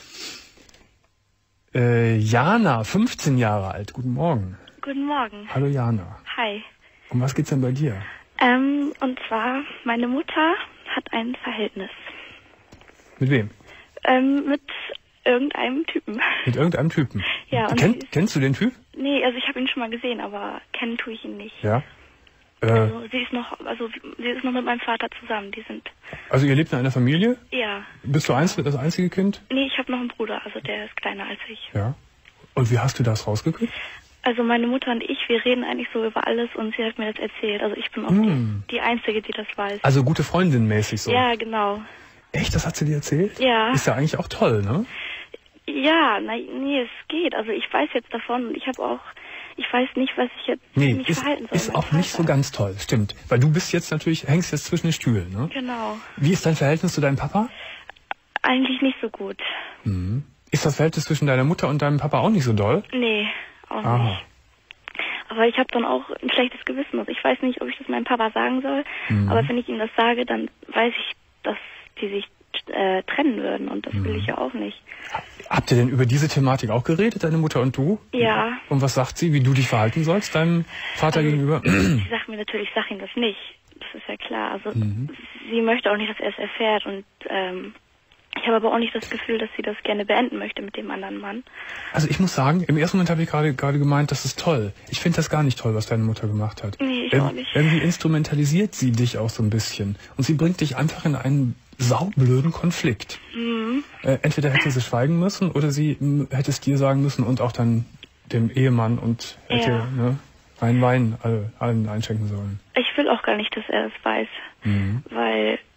Äh, Jana, fünfzehn Jahre alt. Guten Morgen. Guten Morgen. Hallo Jana. Hi. Um was geht's denn bei dir? Ähm, und zwar, meine Mutter hat ein Verhältnis Mit wem? ähm, mit irgendeinem Typen. Mit irgendeinem Typen. Ja, und Kenn, sie ist- kennst du den Typ? Nee, also ich habe ihn schon mal gesehen, aber kennen tue ich ihn nicht. Ja. Äh, Also sie ist noch, also sie ist noch mit meinem Vater zusammen. Die sind, also ihr lebt in einer Familie? ja. Bist du eins, das einzige Kind? Nee, ich habe noch einen Bruder, also der ist kleiner als ich. Ja. Und wie hast du das rausgekriegt? Also meine Mutter und ich, wir reden eigentlich so über alles und sie hat mir das erzählt. Also ich bin auch Hm. die, die Einzige, die das weiß. Also gute Freundin mäßig so. Ja, genau. Echt, das hat sie dir erzählt? Ja. Ist ja eigentlich auch toll, ne? Ja, na, nee, es geht. Also ich weiß jetzt davon und ich habe auch, ich weiß nicht, was ich jetzt Nee, mich ist, verhalten soll. ist Mein auch nicht so Vater. ganz toll, stimmt. Weil du bist jetzt natürlich, hängst jetzt zwischen den Stühlen, ne? Genau. Wie ist dein Verhältnis zu deinem Papa? Eigentlich nicht so gut. Mhm. Ist das Verhältnis zwischen deiner Mutter und deinem Papa auch nicht so doll? Nee, auch Aha. nicht. Aber ich habe dann auch ein schlechtes Gewissen. Also ich weiß nicht, ob ich das meinem Papa sagen soll. Mhm. Aber wenn ich ihm das sage, dann weiß ich, dass die sich äh, trennen würden. Und das will ich ja auch nicht. Habt ihr denn über diese Thematik auch geredet, deine Mutter und du? Ja. Und was sagt sie, wie du dich verhalten sollst deinem Vater Also, gegenüber? Sie sagt mir natürlich, sag ihm das nicht. Das ist ja klar. Also Mhm. sie möchte auch nicht, dass er es erfährt. Und ähm, ich habe aber auch nicht das Gefühl, dass sie das gerne beenden möchte mit dem anderen Mann. Also ich muss sagen, im ersten Moment habe ich gerade gerade gemeint, das ist toll. Ich finde das gar nicht toll, was deine Mutter gemacht hat. Nee, ich Ir- auch nicht. Irgendwie instrumentalisiert sie dich auch so ein bisschen. Und sie bringt dich einfach in einen saublöden Konflikt. Mhm. Äh, entweder hätte sie schweigen müssen oder sie m, hätte es dir sagen müssen und auch dann dem Ehemann und hätte Ja. ne, rein Wein alle, allen einschenken sollen. Ich will auch gar nicht, dass er das weiß. Mhm. Weil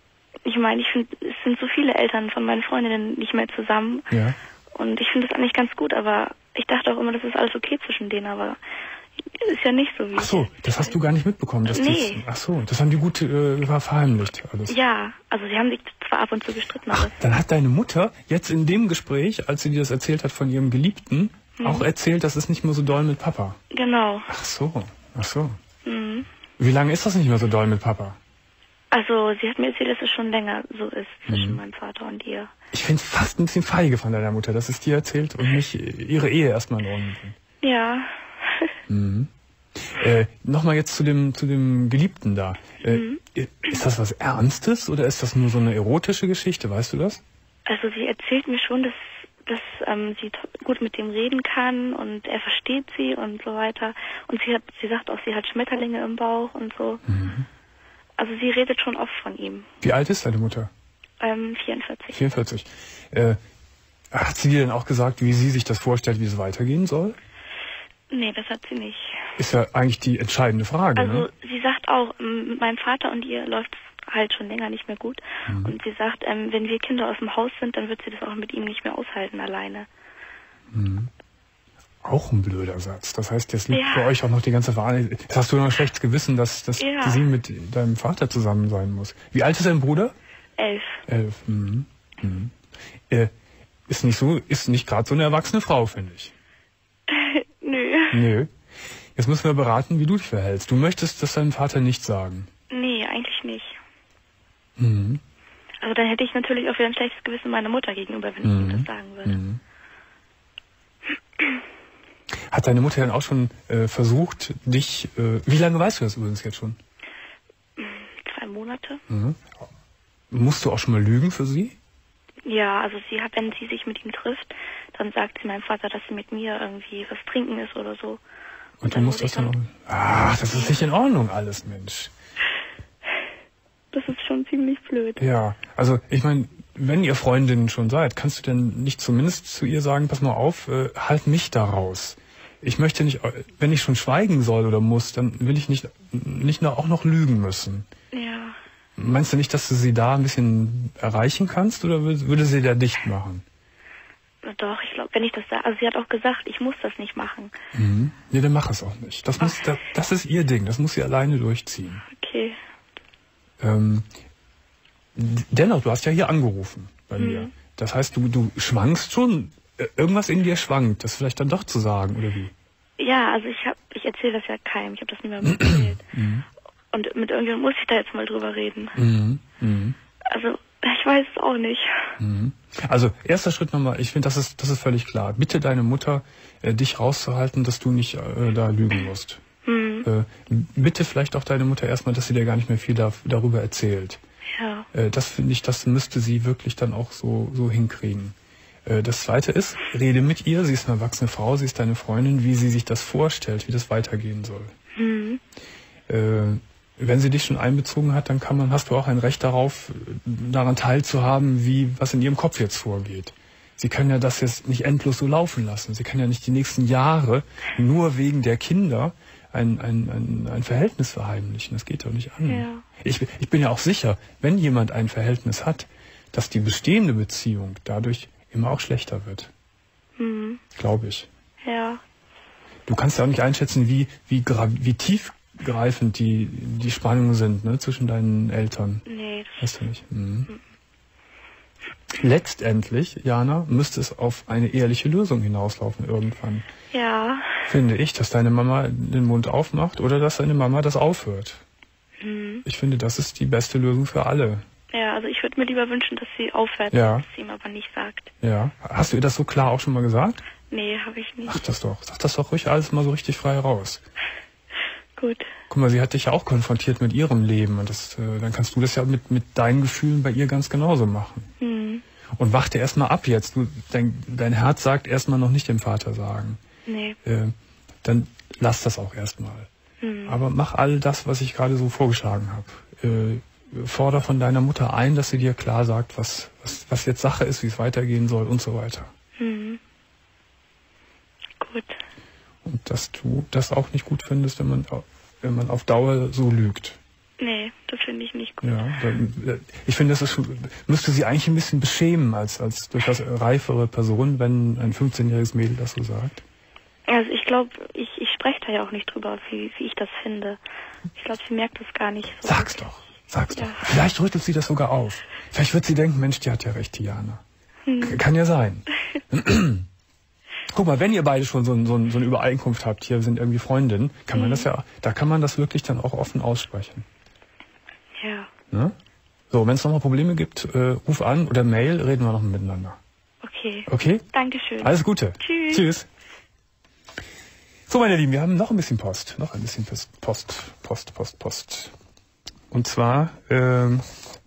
ich meine, ich finde, es sind so viele Eltern von meinen Freundinnen nicht mehr zusammen. Ja. Und ich finde das eigentlich ganz gut, aber ich dachte auch immer, das ist alles okay zwischen denen, aber ist ja nicht so wie. Ach so, das hast du gar nicht mitbekommen. Dass Nee. Die, ach so, das haben die gut äh, verheimlicht alles. Ja, also sie haben sich zwar ab und zu gestritten, aber Dann hat deine Mutter jetzt in dem Gespräch, als sie dir das erzählt hat von ihrem Geliebten, Mhm. auch erzählt, das ist nicht mehr so doll mit Papa. genau. Ach so, ach so. Mhm. Wie lange ist das nicht mehr so doll mit Papa? Also sie hat mir erzählt, dass es schon länger so ist zwischen Mhm. meinem Vater und ihr. Ich finde es fast ein bisschen feige von deiner Mutter, dass es dir erzählt und nicht ihre Ehe erstmal in Ordnung bringt. Ja. Mhm. Äh, Nochmal jetzt zu dem zu dem Geliebten da. Äh, Mhm. Ist das was Ernstes oder ist das nur so eine erotische Geschichte, weißt du das? Also sie erzählt mir schon, dass, dass ähm, sie to- gut mit dem reden kann und er versteht sie und so weiter. Und sie hat, sie sagt auch, sie hat Schmetterlinge im Bauch und so. Mhm. Also sie redet schon oft von ihm. Wie alt ist deine Mutter? Ähm, vierundvierzig. vierundvierzig. Äh, hat sie dir denn auch gesagt, wie sie sich das vorstellt, wie es weitergehen soll? Nee, das hat sie nicht. Ist ja eigentlich die entscheidende Frage, Also ne? sie sagt auch, ähm, mit meinem Vater und ihr läuft es halt schon länger nicht mehr gut. Mhm. Und sie sagt, ähm, wenn wir Kinder aus dem Haus sind, dann wird sie das auch mit ihm nicht mehr aushalten alleine. Mhm. Auch ein blöder Satz. Das heißt, jetzt liegt Ja. bei euch auch noch die ganze Verantwortung. Jetzt hast du noch ein schlechtes Gewissen, dass, dass Ja. sie mit deinem Vater zusammen sein muss. Wie alt ist dein Bruder? Elf. Elf. Mhm. Mhm. Äh, ist nicht so, ist nicht gerade so eine erwachsene Frau, finde ich. Nö. Nö. Jetzt müssen wir beraten, wie du dich verhältst. Du möchtest das deinem Vater nicht sagen. Nee, eigentlich nicht. Mhm. Also dann hätte ich natürlich auch wieder ein schlechtes Gewissen meiner Mutter gegenüber, wenn ich Mhm. ihm das sagen würde. Mhm. Hat deine Mutter dann auch schon äh, versucht, dich, äh, wie lange weißt du das übrigens jetzt schon? Zwei Monate? Mhm. Musst du auch schon mal lügen für sie? Ja, also sie hat, wenn sie sich mit ihm trifft, dann sagt sie meinem Vater, dass sie mit mir irgendwie was trinken ist oder so. Und, du dann musst muss das ich dann auch... Ach, das ist nicht in Ordnung alles, Mensch. Das ist schon ziemlich blöd. Ja, also ich meine, wenn ihr Freundinnen schon seid, kannst du denn nicht zumindest zu ihr sagen, pass mal auf, äh, halt mich da raus. Ich möchte nicht, äh, wenn ich schon schweigen soll oder muss, dann will ich nicht, nicht noch, auch noch lügen müssen. Ja. Meinst du nicht, dass du sie da ein bisschen erreichen kannst oder würde, würde sie da dicht machen? Doch, ich glaube, wenn ich das sage, also sie hat auch gesagt, ich muss das nicht machen. Mhm. Nee, dann mach es auch nicht. Das, muss, das, das ist ihr Ding, das muss sie alleine durchziehen. Okay. Ähm, dennoch, du hast ja hier angerufen bei Mhm. mir. Das heißt, du, du schwankst schon, äh, irgendwas in dir schwankt, das vielleicht dann doch zu sagen, oder wie? Ja, also ich hab, ich erzähle das ja keinem, ich habe das niemandem erzählt. Mhm. Und mit irgendjemandem muss ich da jetzt mal drüber reden. Mhm. Mhm. Also, ich weiß es auch nicht. Mhm. Also, erster Schritt nochmal, ich finde, das ist, das ist völlig klar. Bitte deine Mutter, äh, dich rauszuhalten, dass du nicht äh, da lügen musst. Mhm. Äh, bitte vielleicht auch deine Mutter erstmal, dass sie dir gar nicht mehr viel da, darüber erzählt. Ja. Äh, das finde ich, das müsste sie wirklich dann auch so, so hinkriegen. Äh, das zweite ist, rede mit ihr, sie ist eine erwachsene Frau, sie ist deine Freundin, wie sie sich das vorstellt, wie das weitergehen soll. Mhm. Äh, wenn sie dich schon einbezogen hat, dann kann man, hast du auch ein Recht darauf, daran teilzuhaben, wie, was in ihrem Kopf jetzt vorgeht. Sie kann ja das jetzt nicht endlos so laufen lassen. Sie kann ja nicht die nächsten Jahre nur wegen der Kinder ein, ein, ein, ein Verhältnis verheimlichen. Das geht doch nicht an. Ja. Ich, ich bin ja auch sicher, wenn jemand ein Verhältnis hat, dass die bestehende Beziehung dadurch immer auch schlechter wird. Mhm. Glaube ich. Ja. Du kannst ja auch nicht einschätzen, wie, wie, gra- wie tiefgreifend die, die Spannungen sind, ne, zwischen deinen Eltern. Nee. Weißt du nicht. Mhm. Letztendlich, Jana, müsste es auf eine ehrliche Lösung hinauslaufen irgendwann. Ja. Finde ich, dass deine Mama den Mund aufmacht oder dass deine Mama das aufhört. Mhm. Ich finde, das ist die beste Lösung für alle. Ja, also ich würde mir lieber wünschen, dass sie aufhört, Ja. dass sie ihm aber nicht sagt. Ja. Hast du ihr das so klar auch schon mal gesagt? Nee, habe ich nicht. Ach, das doch. Sag das doch ruhig alles mal so richtig frei raus. Gut. Guck mal, sie hat dich ja auch konfrontiert mit ihrem Leben und das, äh, dann kannst du das ja mit, mit deinen Gefühlen bei ihr ganz genauso machen. Mhm. Und warte erstmal ab jetzt. Du, dein, dein Herz sagt erstmal noch nicht dem Vater sagen. Nee. Äh, dann lass das auch erstmal. Mhm. Aber mach all das, was ich gerade so vorgeschlagen habe. Äh, forder von deiner Mutter ein, dass sie dir klar sagt, was, was, was jetzt Sache ist, wie es weitergehen soll und so weiter. Mhm. Gut. Und dass du das auch nicht gut findest, wenn man, wenn man auf Dauer so lügt. Nee, das finde ich nicht gut. Ja, ich finde, das ist, müsste sie eigentlich ein bisschen beschämen als, als durchaus reifere Person, wenn ein fünfzehnjähriges Mädel das so sagt. Also ich glaube, ich, ich spreche da ja auch nicht drüber, wie, wie ich das finde. Ich glaube, sie merkt das gar nicht so. Sag's doch, sag's ja. doch. Vielleicht rüttelt sie das sogar auf. Vielleicht wird sie denken, Mensch, die hat ja recht, Diana. Hm. Kann ja sein. Guck mal, wenn ihr beide schon so, ein, so, ein, so eine Übereinkunft habt, hier sind irgendwie Freundinnen, kann man mhm. das ja, da kann man das wirklich dann auch offen aussprechen. Ja. Ne? So, wenn es nochmal Probleme gibt, äh, ruf an oder Mail, reden wir noch miteinander. Okay. Okay? Dankeschön. Alles Gute. Tschüss. Tschüss. So, meine Lieben, wir haben noch ein bisschen Post. Noch ein bisschen Post, Post, Post, Post. Und zwar ähm,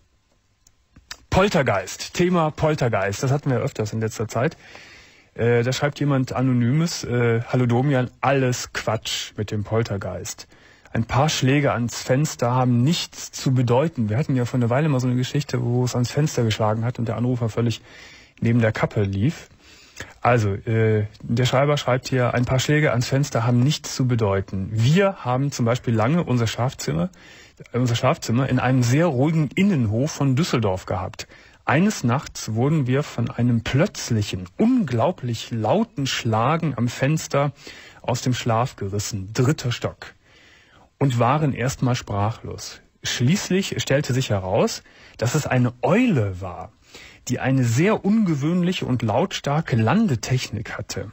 Poltergeist. Thema Poltergeist. Das hatten wir öfters in letzter Zeit. Äh, da schreibt jemand Anonymes, äh, Hallo Domian, alles Quatsch mit dem Poltergeist. Ein paar Schläge ans Fenster haben nichts zu bedeuten. Wir hatten ja vor einer Weile mal so eine Geschichte, wo es ans Fenster geschlagen hat und der Anrufer völlig neben der Kappe lief. Also, äh, der Schreiber schreibt hier, ein paar Schläge ans Fenster haben nichts zu bedeuten. Wir haben zum Beispiel lange unser Schlafzimmer, äh, unser Schlafzimmer in einem sehr ruhigen Innenhof von Düsseldorf gehabt. Eines Nachts wurden wir von einem plötzlichen, unglaublich lauten Schlagen am Fenster aus dem Schlaf gerissen, dritter Stock, und waren erstmal sprachlos. Schließlich stellte sich heraus, dass es eine Eule war, die eine sehr ungewöhnliche und lautstarke Landetechnik hatte.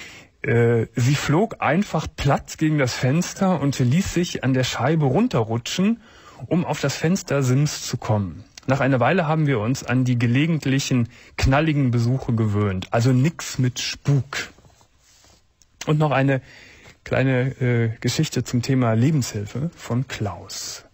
Äh, sie flog einfach platt gegen das Fenster und ließ sich an der Scheibe runterrutschen, um auf das Fenstersims zu kommen. Nach einer Weile haben wir uns an die gelegentlichen knalligen Besuche gewöhnt. Also nix mit Spuk. Und noch eine kleine äh, Geschichte zum Thema Lebenshilfe von Klaus.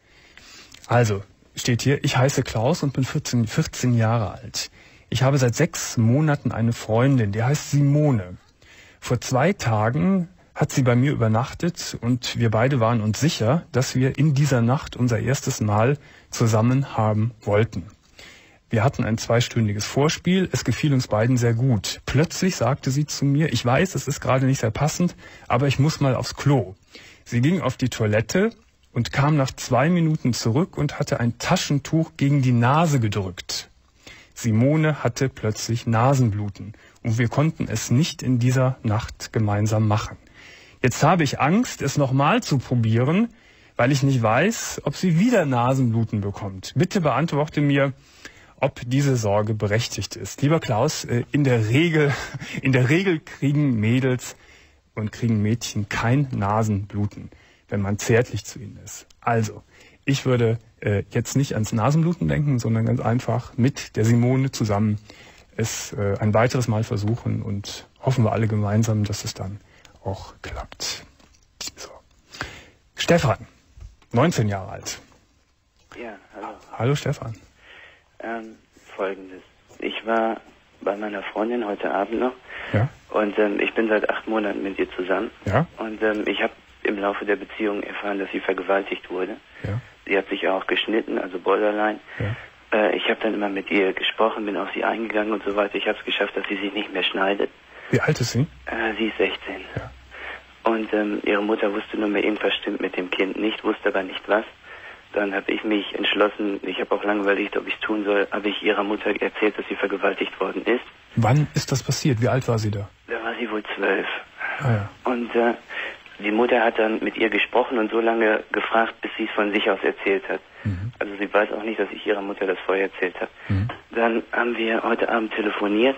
Also, steht hier, ich heiße Klaus und bin vierzehn, vierzehn Jahre alt. Ich habe seit sechs Monaten eine Freundin, die heißt Simone. Vor zwei Tagen hat sie bei mir übernachtet und wir beide waren uns sicher, dass wir in dieser Nacht unser erstes Mal zusammen haben wollten. Wir hatten ein zweistündiges Vorspiel, es gefiel uns beiden sehr gut. Plötzlich sagte sie zu mir, ich weiß, es ist gerade nicht sehr passend, aber ich muss mal aufs Klo. Sie ging auf die Toilette und kam nach zwei Minuten zurück und hatte ein Taschentuch gegen die Nase gedrückt. Simone hatte plötzlich Nasenbluten und wir konnten es nicht in dieser Nacht gemeinsam machen. Jetzt habe ich Angst, es nochmal zu probieren, weil ich nicht weiß, ob sie wieder Nasenbluten bekommt. Bitte beantworte mir, ob diese Sorge berechtigt ist. Lieber Klaus, in der Regel, in der Regel kriegen Mädels und kriegen Mädchen kein Nasenbluten, wenn man zärtlich zu ihnen ist. Also, ich würde äh, jetzt nicht ans Nasenbluten denken, sondern ganz einfach mit der Simone zusammen es äh, ein weiteres Mal versuchen und hoffen wir alle gemeinsam, dass es dann auch klappt. So. Stefan, neunzehn Jahre alt. Ja, hallo. Hallo Stefan. Ähm, Folgendes. Ich war bei meiner Freundin heute Abend noch. Ja. Und ähm, ich bin seit acht Monaten mit ihr zusammen. Ja. Und ähm, ich habe im Laufe der Beziehung erfahren, dass sie vergewaltigt wurde. Ja. Sie hat sich auch geschnitten, also Borderline. Ja. Äh, ich habe dann immer mit ihr gesprochen, bin auf sie eingegangen und so weiter. Ich habe es geschafft, dass sie sich nicht mehr schneidet. Wie alt ist sie? Äh, sie ist sechzehn. Ja. Und ähm, ihre Mutter wusste nur mehr, irgendwas stimmt mit dem Kind nicht, wusste aber nicht was. Dann habe ich mich entschlossen, ich habe auch lange überlegt, ob ich es tun soll, habe ich ihrer Mutter erzählt, dass sie vergewaltigt worden ist. Wann ist das passiert? Wie alt war sie da? Da war sie wohl zwölf. Ah, ja. Und äh, die Mutter hat dann mit ihr gesprochen und so lange gefragt, bis sie es von sich aus erzählt hat. Mhm. Also sie weiß auch nicht, dass ich ihrer Mutter das vorher erzählt habe. Mhm. Dann haben wir heute Abend telefoniert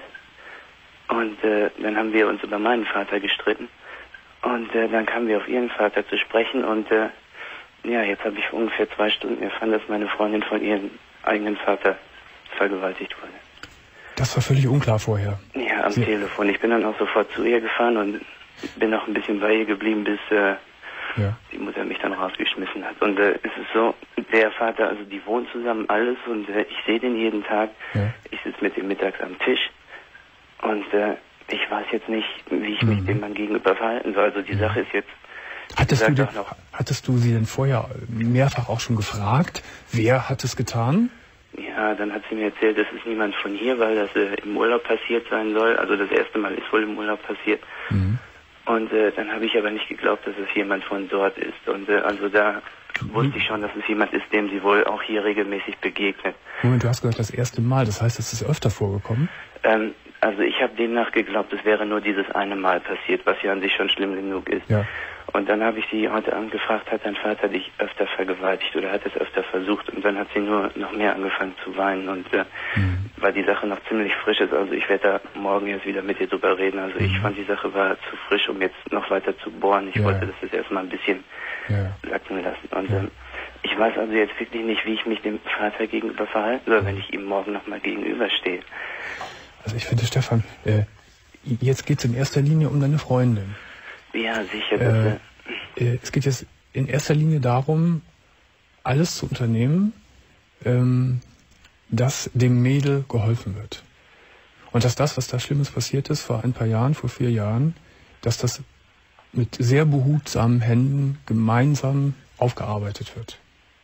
und äh, dann haben wir uns über meinen Vater gestritten. Und äh, dann kamen wir auf ihren Vater zu sprechen und äh, ja, jetzt habe ich vor ungefähr zwei Stunden erfahren, dass meine Freundin von ihrem eigenen Vater vergewaltigt wurde. Das war völlig unklar vorher. Ja, am Sie Telefon. Ich bin dann auch sofort zu ihr gefahren und bin noch ein bisschen bei ihr geblieben, bis äh, ja. die Mutter mich dann rausgeschmissen hat. Und äh, es ist so, der Vater, also die wohnen zusammen alles und äh, ich sehe den jeden Tag. Ja. Ich sitze mit ihm mittags am Tisch und äh, ich weiß jetzt nicht, wie ich mhm. mich dem Mann gegenüber verhalten soll. Also die ja. Sache ist jetzt... Hattest du, denn, noch, hattest du sie denn vorher mehrfach auch schon gefragt, wer hat es getan? Ja, dann hat sie mir erzählt, das ist niemand von hier, weil das äh, im Urlaub passiert sein soll. Also das erste Mal ist wohl im Urlaub passiert. Mhm. Und äh, dann habe ich aber nicht geglaubt, dass es jemand von dort ist. Und äh, also da wusste ich schon, dass es jemand ist, dem sie wohl auch hier regelmäßig begegnet. Moment, du hast gesagt, das erste Mal, das heißt, es ist öfter vorgekommen? Ähm, also ich habe demnach geglaubt, es wäre nur dieses eine Mal passiert, was ja an sich schon schlimm genug ist. Ja. Und dann habe ich sie heute Abend gefragt, hat dein Vater dich öfter vergewaltigt oder hat es öfter versucht? Und dann hat sie nur noch mehr angefangen zu weinen. Und äh, mhm. weil die Sache noch ziemlich frisch ist, also ich werde da morgen jetzt wieder mit ihr drüber reden. Also mhm. ich fand, die Sache war zu frisch, um jetzt noch weiter zu bohren. Ich ja. wollte das jetzt erstmal ein bisschen ja. sacken lassen. Und ja. ähm, ich weiß also jetzt wirklich nicht, wie ich mich dem Vater gegenüber verhalten soll, wenn ich ihm morgen nochmal gegenüberstehe. Also ich finde, Stefan, äh, jetzt geht es in erster Linie um deine Freundin. Ja, sicher. Äh, äh, es geht jetzt in erster Linie darum, alles zu unternehmen, ähm, dass dem Mädel geholfen wird. Und dass das, was da Schlimmes passiert ist, vor ein paar Jahren, vor vier Jahren, dass das mit sehr behutsamen Händen gemeinsam aufgearbeitet wird.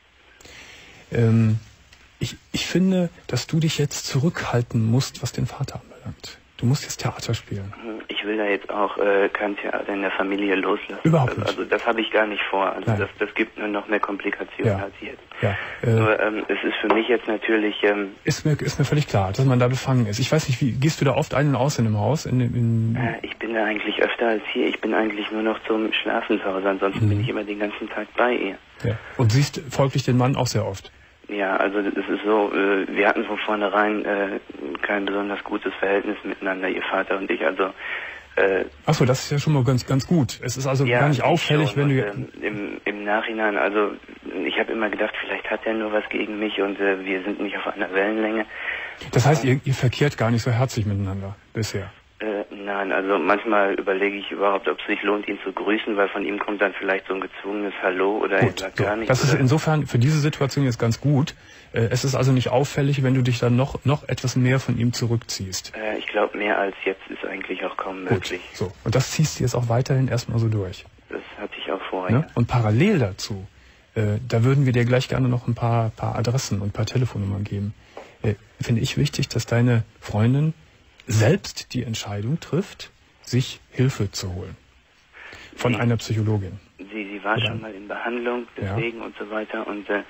Ähm, ich, ich finde, dass du dich jetzt zurückhalten musst, was den Vater anbelangt. Du musst jetzt Theater spielen. Ich will da jetzt auch äh, kein Theater in der Familie loslassen. Überhaupt nicht. Also, also das habe ich gar nicht vor. Also das, das gibt nur noch mehr Komplikationen ja. als jetzt. Ja. Äh, nur ähm, es ist für mich jetzt natürlich... Ähm, ist, mir, ist mir völlig klar, dass man da befangen ist. Ich weiß nicht, wie gehst du da oft ein und aus in dem Haus? In, in äh, ich bin da eigentlich öfter als hier. Ich bin eigentlich nur noch zum Schlafen zu Hause. Ansonsten mhm. bin ich immer den ganzen Tag bei ihr. Ja. Und siehst folglich den Mann auch sehr oft? Ja, also es ist so, äh, wir hatten von vornherein äh, kein besonders gutes Verhältnis miteinander, ihr Vater und ich, also... Äh, Achso, das ist ja schon mal ganz ganz gut. Es ist also ja, gar nicht auffällig, schon. wenn und, du... Äh, im, Im Nachhinein, also ich habe immer gedacht, vielleicht hat er nur was gegen mich und äh, wir sind nicht auf einer Wellenlänge. Das heißt, ihr, ihr verkehrt gar nicht so herzlich miteinander bisher? Äh, nein, also manchmal überlege ich überhaupt, ob es sich lohnt, ihn zu grüßen, weil von ihm kommt dann vielleicht so ein gezwungenes Hallo oder gut, er sagt so. gar nichts. Das ist oder? insofern für diese Situation jetzt ganz gut. Äh, es ist also nicht auffällig, wenn du dich dann noch noch etwas mehr von ihm zurückziehst. Äh, ich glaube, mehr als jetzt ist eigentlich auch kaum möglich. Gut, so. Und das ziehst du jetzt auch weiterhin erstmal so durch. Das hatte ich auch vor, ne? ja. Und parallel dazu, äh, da würden wir dir gleich gerne noch ein paar, paar Adressen und ein paar Telefonnummern geben. Äh, finde ich wichtig, dass deine Freundin selbst die Entscheidung trifft, sich Hilfe zu holen. Von sie, einer Psychologin. Sie, sie war Oder? schon mal in Behandlung, deswegen ja. und so weiter. Und äh,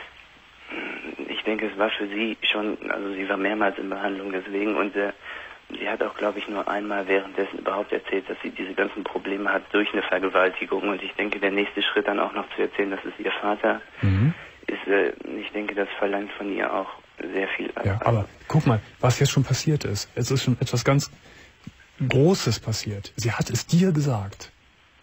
ich denke, es war für sie schon, also sie war mehrmals in Behandlung deswegen. Und äh, sie hat auch, glaube ich, nur einmal währenddessen überhaupt erzählt, dass sie diese ganzen Probleme hat durch eine Vergewaltigung. Und ich denke, der nächste Schritt dann auch noch zu erzählen, dass es ihr Vater mhm. ist, äh, ich denke, das verlangt von ihr auch sehr viel. Ja, aber guck mal, was jetzt schon passiert ist. Es ist schon etwas ganz Großes passiert. Sie hat es dir gesagt.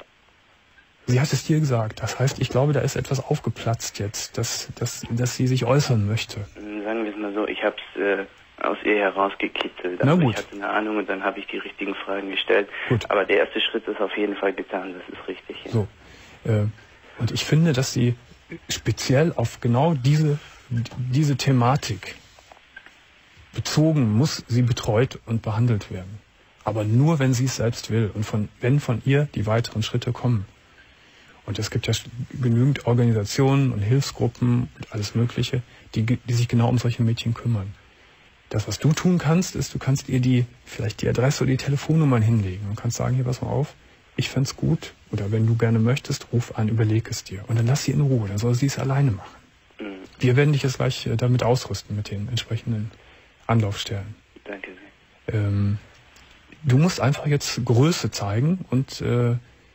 Sie hat es dir gesagt. Das heißt, ich glaube, da ist etwas aufgeplatzt jetzt, dass, dass, dass sie sich äußern möchte. Sagen wir es mal so, ich habe es äh, aus ihr herausgekitzelt. Na also gut. Ich hatte eine Ahnung und dann habe ich die richtigen Fragen gestellt. Gut. Aber der erste Schritt ist auf jeden Fall getan, das ist richtig. Ja. So. Äh, und ich finde, dass sie speziell auf genau diese, diese Thematik bezogen muss sie betreut und behandelt werden. Aber nur, wenn sie es selbst will und von, wenn von ihr die weiteren Schritte kommen. Und es gibt ja genügend Organisationen und Hilfsgruppen und alles Mögliche, die, die sich genau um solche Mädchen kümmern. Das, was du tun kannst, ist, du kannst ihr die, vielleicht die Adresse oder die Telefonnummern hinlegen und kannst sagen, hier, pass mal auf, ich fänd's gut, oder wenn du gerne möchtest, ruf an, überleg es dir. Und dann lass sie in Ruhe, dann soll sie es alleine machen. Mhm. Wir werden dich jetzt gleich damit ausrüsten, mit den entsprechenden Anlaufstellen. Danke sehr. Ähm, du musst einfach jetzt Größe zeigen und äh,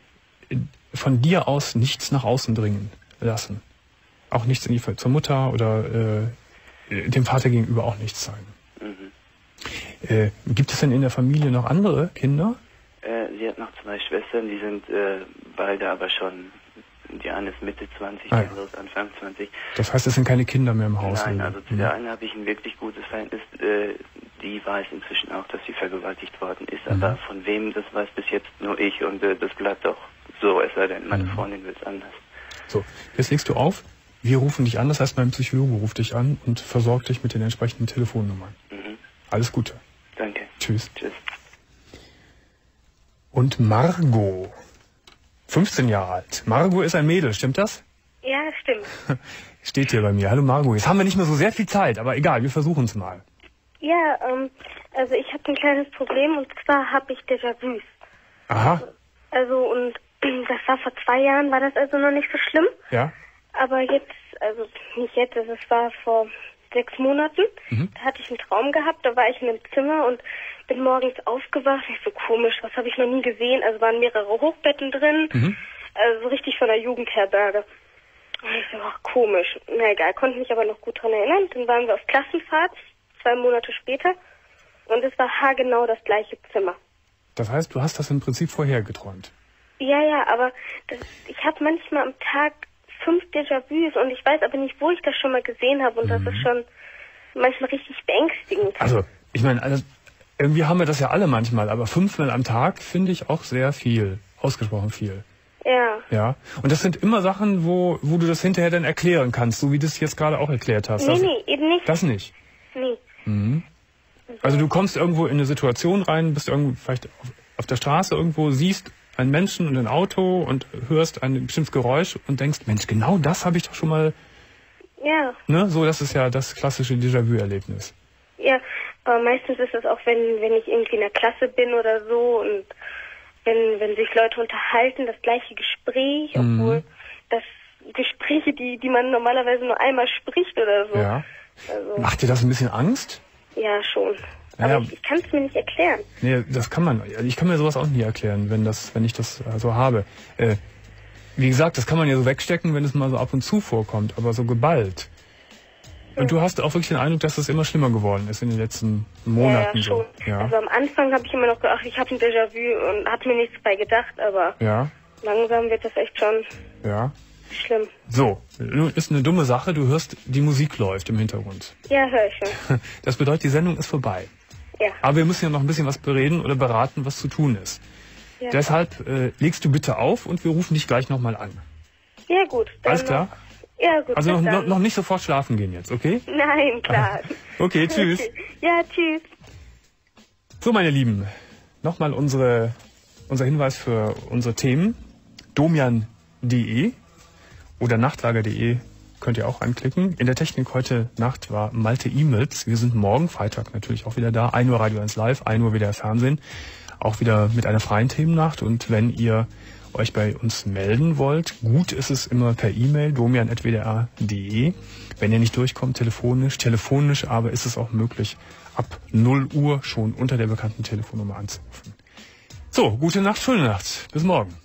von dir aus nichts nach außen dringen lassen. Auch nichts in die, zur Mutter oder äh, dem Vater gegenüber auch nichts sagen. Mhm. Äh, gibt es denn in der Familie noch andere Kinder? Äh, sie hat noch zwei Schwestern, die sind äh, beide aber schon, die eine ist Mitte zwanzig, ah, die andere ist Anfang zwanzig. Das heißt, es sind keine Kinder mehr im Haus? Nein, also zu mhm. der einen habe ich ein wirklich gutes Verhältnis. Äh, die weiß inzwischen auch, dass sie vergewaltigt worden ist. Mhm. Aber von wem, das weiß bis jetzt nur ich und äh, das bleibt auch so, es sei denn, meine mhm. Freundin will es anders. So, jetzt legst du auf. Wir rufen dich an, das heißt, mein Psychologe ruft dich an und versorgt dich mit den entsprechenden Telefonnummern. Mhm. Alles Gute. Danke. Tschüss. Tschüss. Und Margot, fünfzehn Jahre alt. Margot ist ein Mädel, stimmt das? Ja, stimmt. Steht hier bei mir. Hallo Margot. Jetzt haben wir nicht mehr so sehr viel Zeit, aber egal, wir versuchen es mal. Ja, ähm, also ich habe ein kleines Problem und zwar habe ich Déjà-vus. Aha. Also und das war vor zwei Jahren, war das also noch nicht so schlimm. Ja. Aber jetzt, also nicht jetzt, also es war vor sechs Monaten, Mhm. da hatte ich einen Traum gehabt, da war ich in einem Zimmer und bin morgens aufgewacht. Ich so komisch, was habe ich noch nie gesehen? Also waren mehrere Hochbetten drin, Mhm. also so richtig von der Jugendherberge. Und ich so, ach komisch. Na egal, konnte mich aber noch gut dran erinnern. Dann waren wir auf Klassenfahrt, zwei Monate später. Und es war haargenau das gleiche Zimmer. Das heißt, du hast das im Prinzip vorher geträumt. Ja, ja, aber das, ich habe manchmal am Tag fünf Déjà-vus und ich weiß aber nicht, wo ich das schon mal gesehen habe. Und das ist schon manchmal richtig beängstigend. Also, ich meine, also, irgendwie haben wir das ja alle manchmal, aber fünfmal am Tag finde ich auch sehr viel. Ausgesprochen viel. Ja. Ja. Und das sind immer Sachen, wo, wo du das hinterher dann erklären kannst, so wie du es jetzt gerade auch erklärt hast. Nee, das, nee, eben nicht. Das nicht. Nee. Mhm. Also du kommst irgendwo in eine Situation rein, bist irgendwo vielleicht auf, auf der Straße irgendwo, siehst einen Menschen und ein Auto und hörst ein bestimmtes Geräusch und denkst, Mensch, genau das habe ich doch schon mal, Ja. ne? So, das ist ja das klassische Déjà-vu-Erlebnis. Ja, aber meistens ist es auch, wenn, wenn ich irgendwie in der Klasse bin oder so und wenn, wenn sich Leute unterhalten, das gleiche Gespräch, Mhm. obwohl das Gespräche, die, die man normalerweise nur einmal spricht oder so. Ja. Also, Macht dir das ein bisschen Angst? ja, schon. Ja, Aber ja. ich, ich kann es mir nicht erklären. Nee, das kann man. Ich kann mir sowas auch nie erklären, wenn das, wenn ich das äh, so habe. Äh, wie gesagt, das kann man ja so wegstecken, wenn es mal so ab und zu vorkommt, aber so geballt. Und du hast auch wirklich den Eindruck, dass es immer schlimmer geworden ist in den letzten Monaten. Ja, ja, schon. So. Ja. Also am Anfang habe ich immer noch gedacht, ich habe ein Déjà-vu und habe mir nichts bei gedacht, aber Ja, langsam wird das echt schon ja. schlimm. So, nun ist eine dumme Sache, du hörst, die Musik läuft im Hintergrund. Ja, höre ich schon. Das bedeutet, die Sendung ist vorbei. Ja. Aber wir müssen ja noch ein bisschen was bereden oder beraten, was zu tun ist. Ja, Deshalb äh, legst du bitte auf und wir rufen dich gleich nochmal an. ja gut. Dann Alles klar? Noch. Ja, gut. Also noch, bis noch, dann. noch nicht sofort schlafen gehen jetzt, okay? Nein, klar. Okay, tschüss. Okay. Ja, tschüss. So, meine Lieben, nochmal unsere, unser Hinweis für unsere Themen. domian punkt de oder nachtlager punkt de könnt ihr auch anklicken. In der Technik heute Nacht war Malte Imelz. Wir sind morgen, Freitag natürlich auch wieder da. ein Uhr Radio eins Live, ein Uhr wieder Fernsehen. Auch wieder mit einer freien Themennacht. Und wenn ihr euch bei uns melden wollt, gut ist es immer per E-Mail, domian punkt w d r punkt de. Wenn ihr nicht durchkommt, telefonisch. Telefonisch aber ist es auch möglich, ab null Uhr schon unter der bekannten Telefonnummer anzurufen. So, gute Nacht, schöne Nacht. Bis morgen.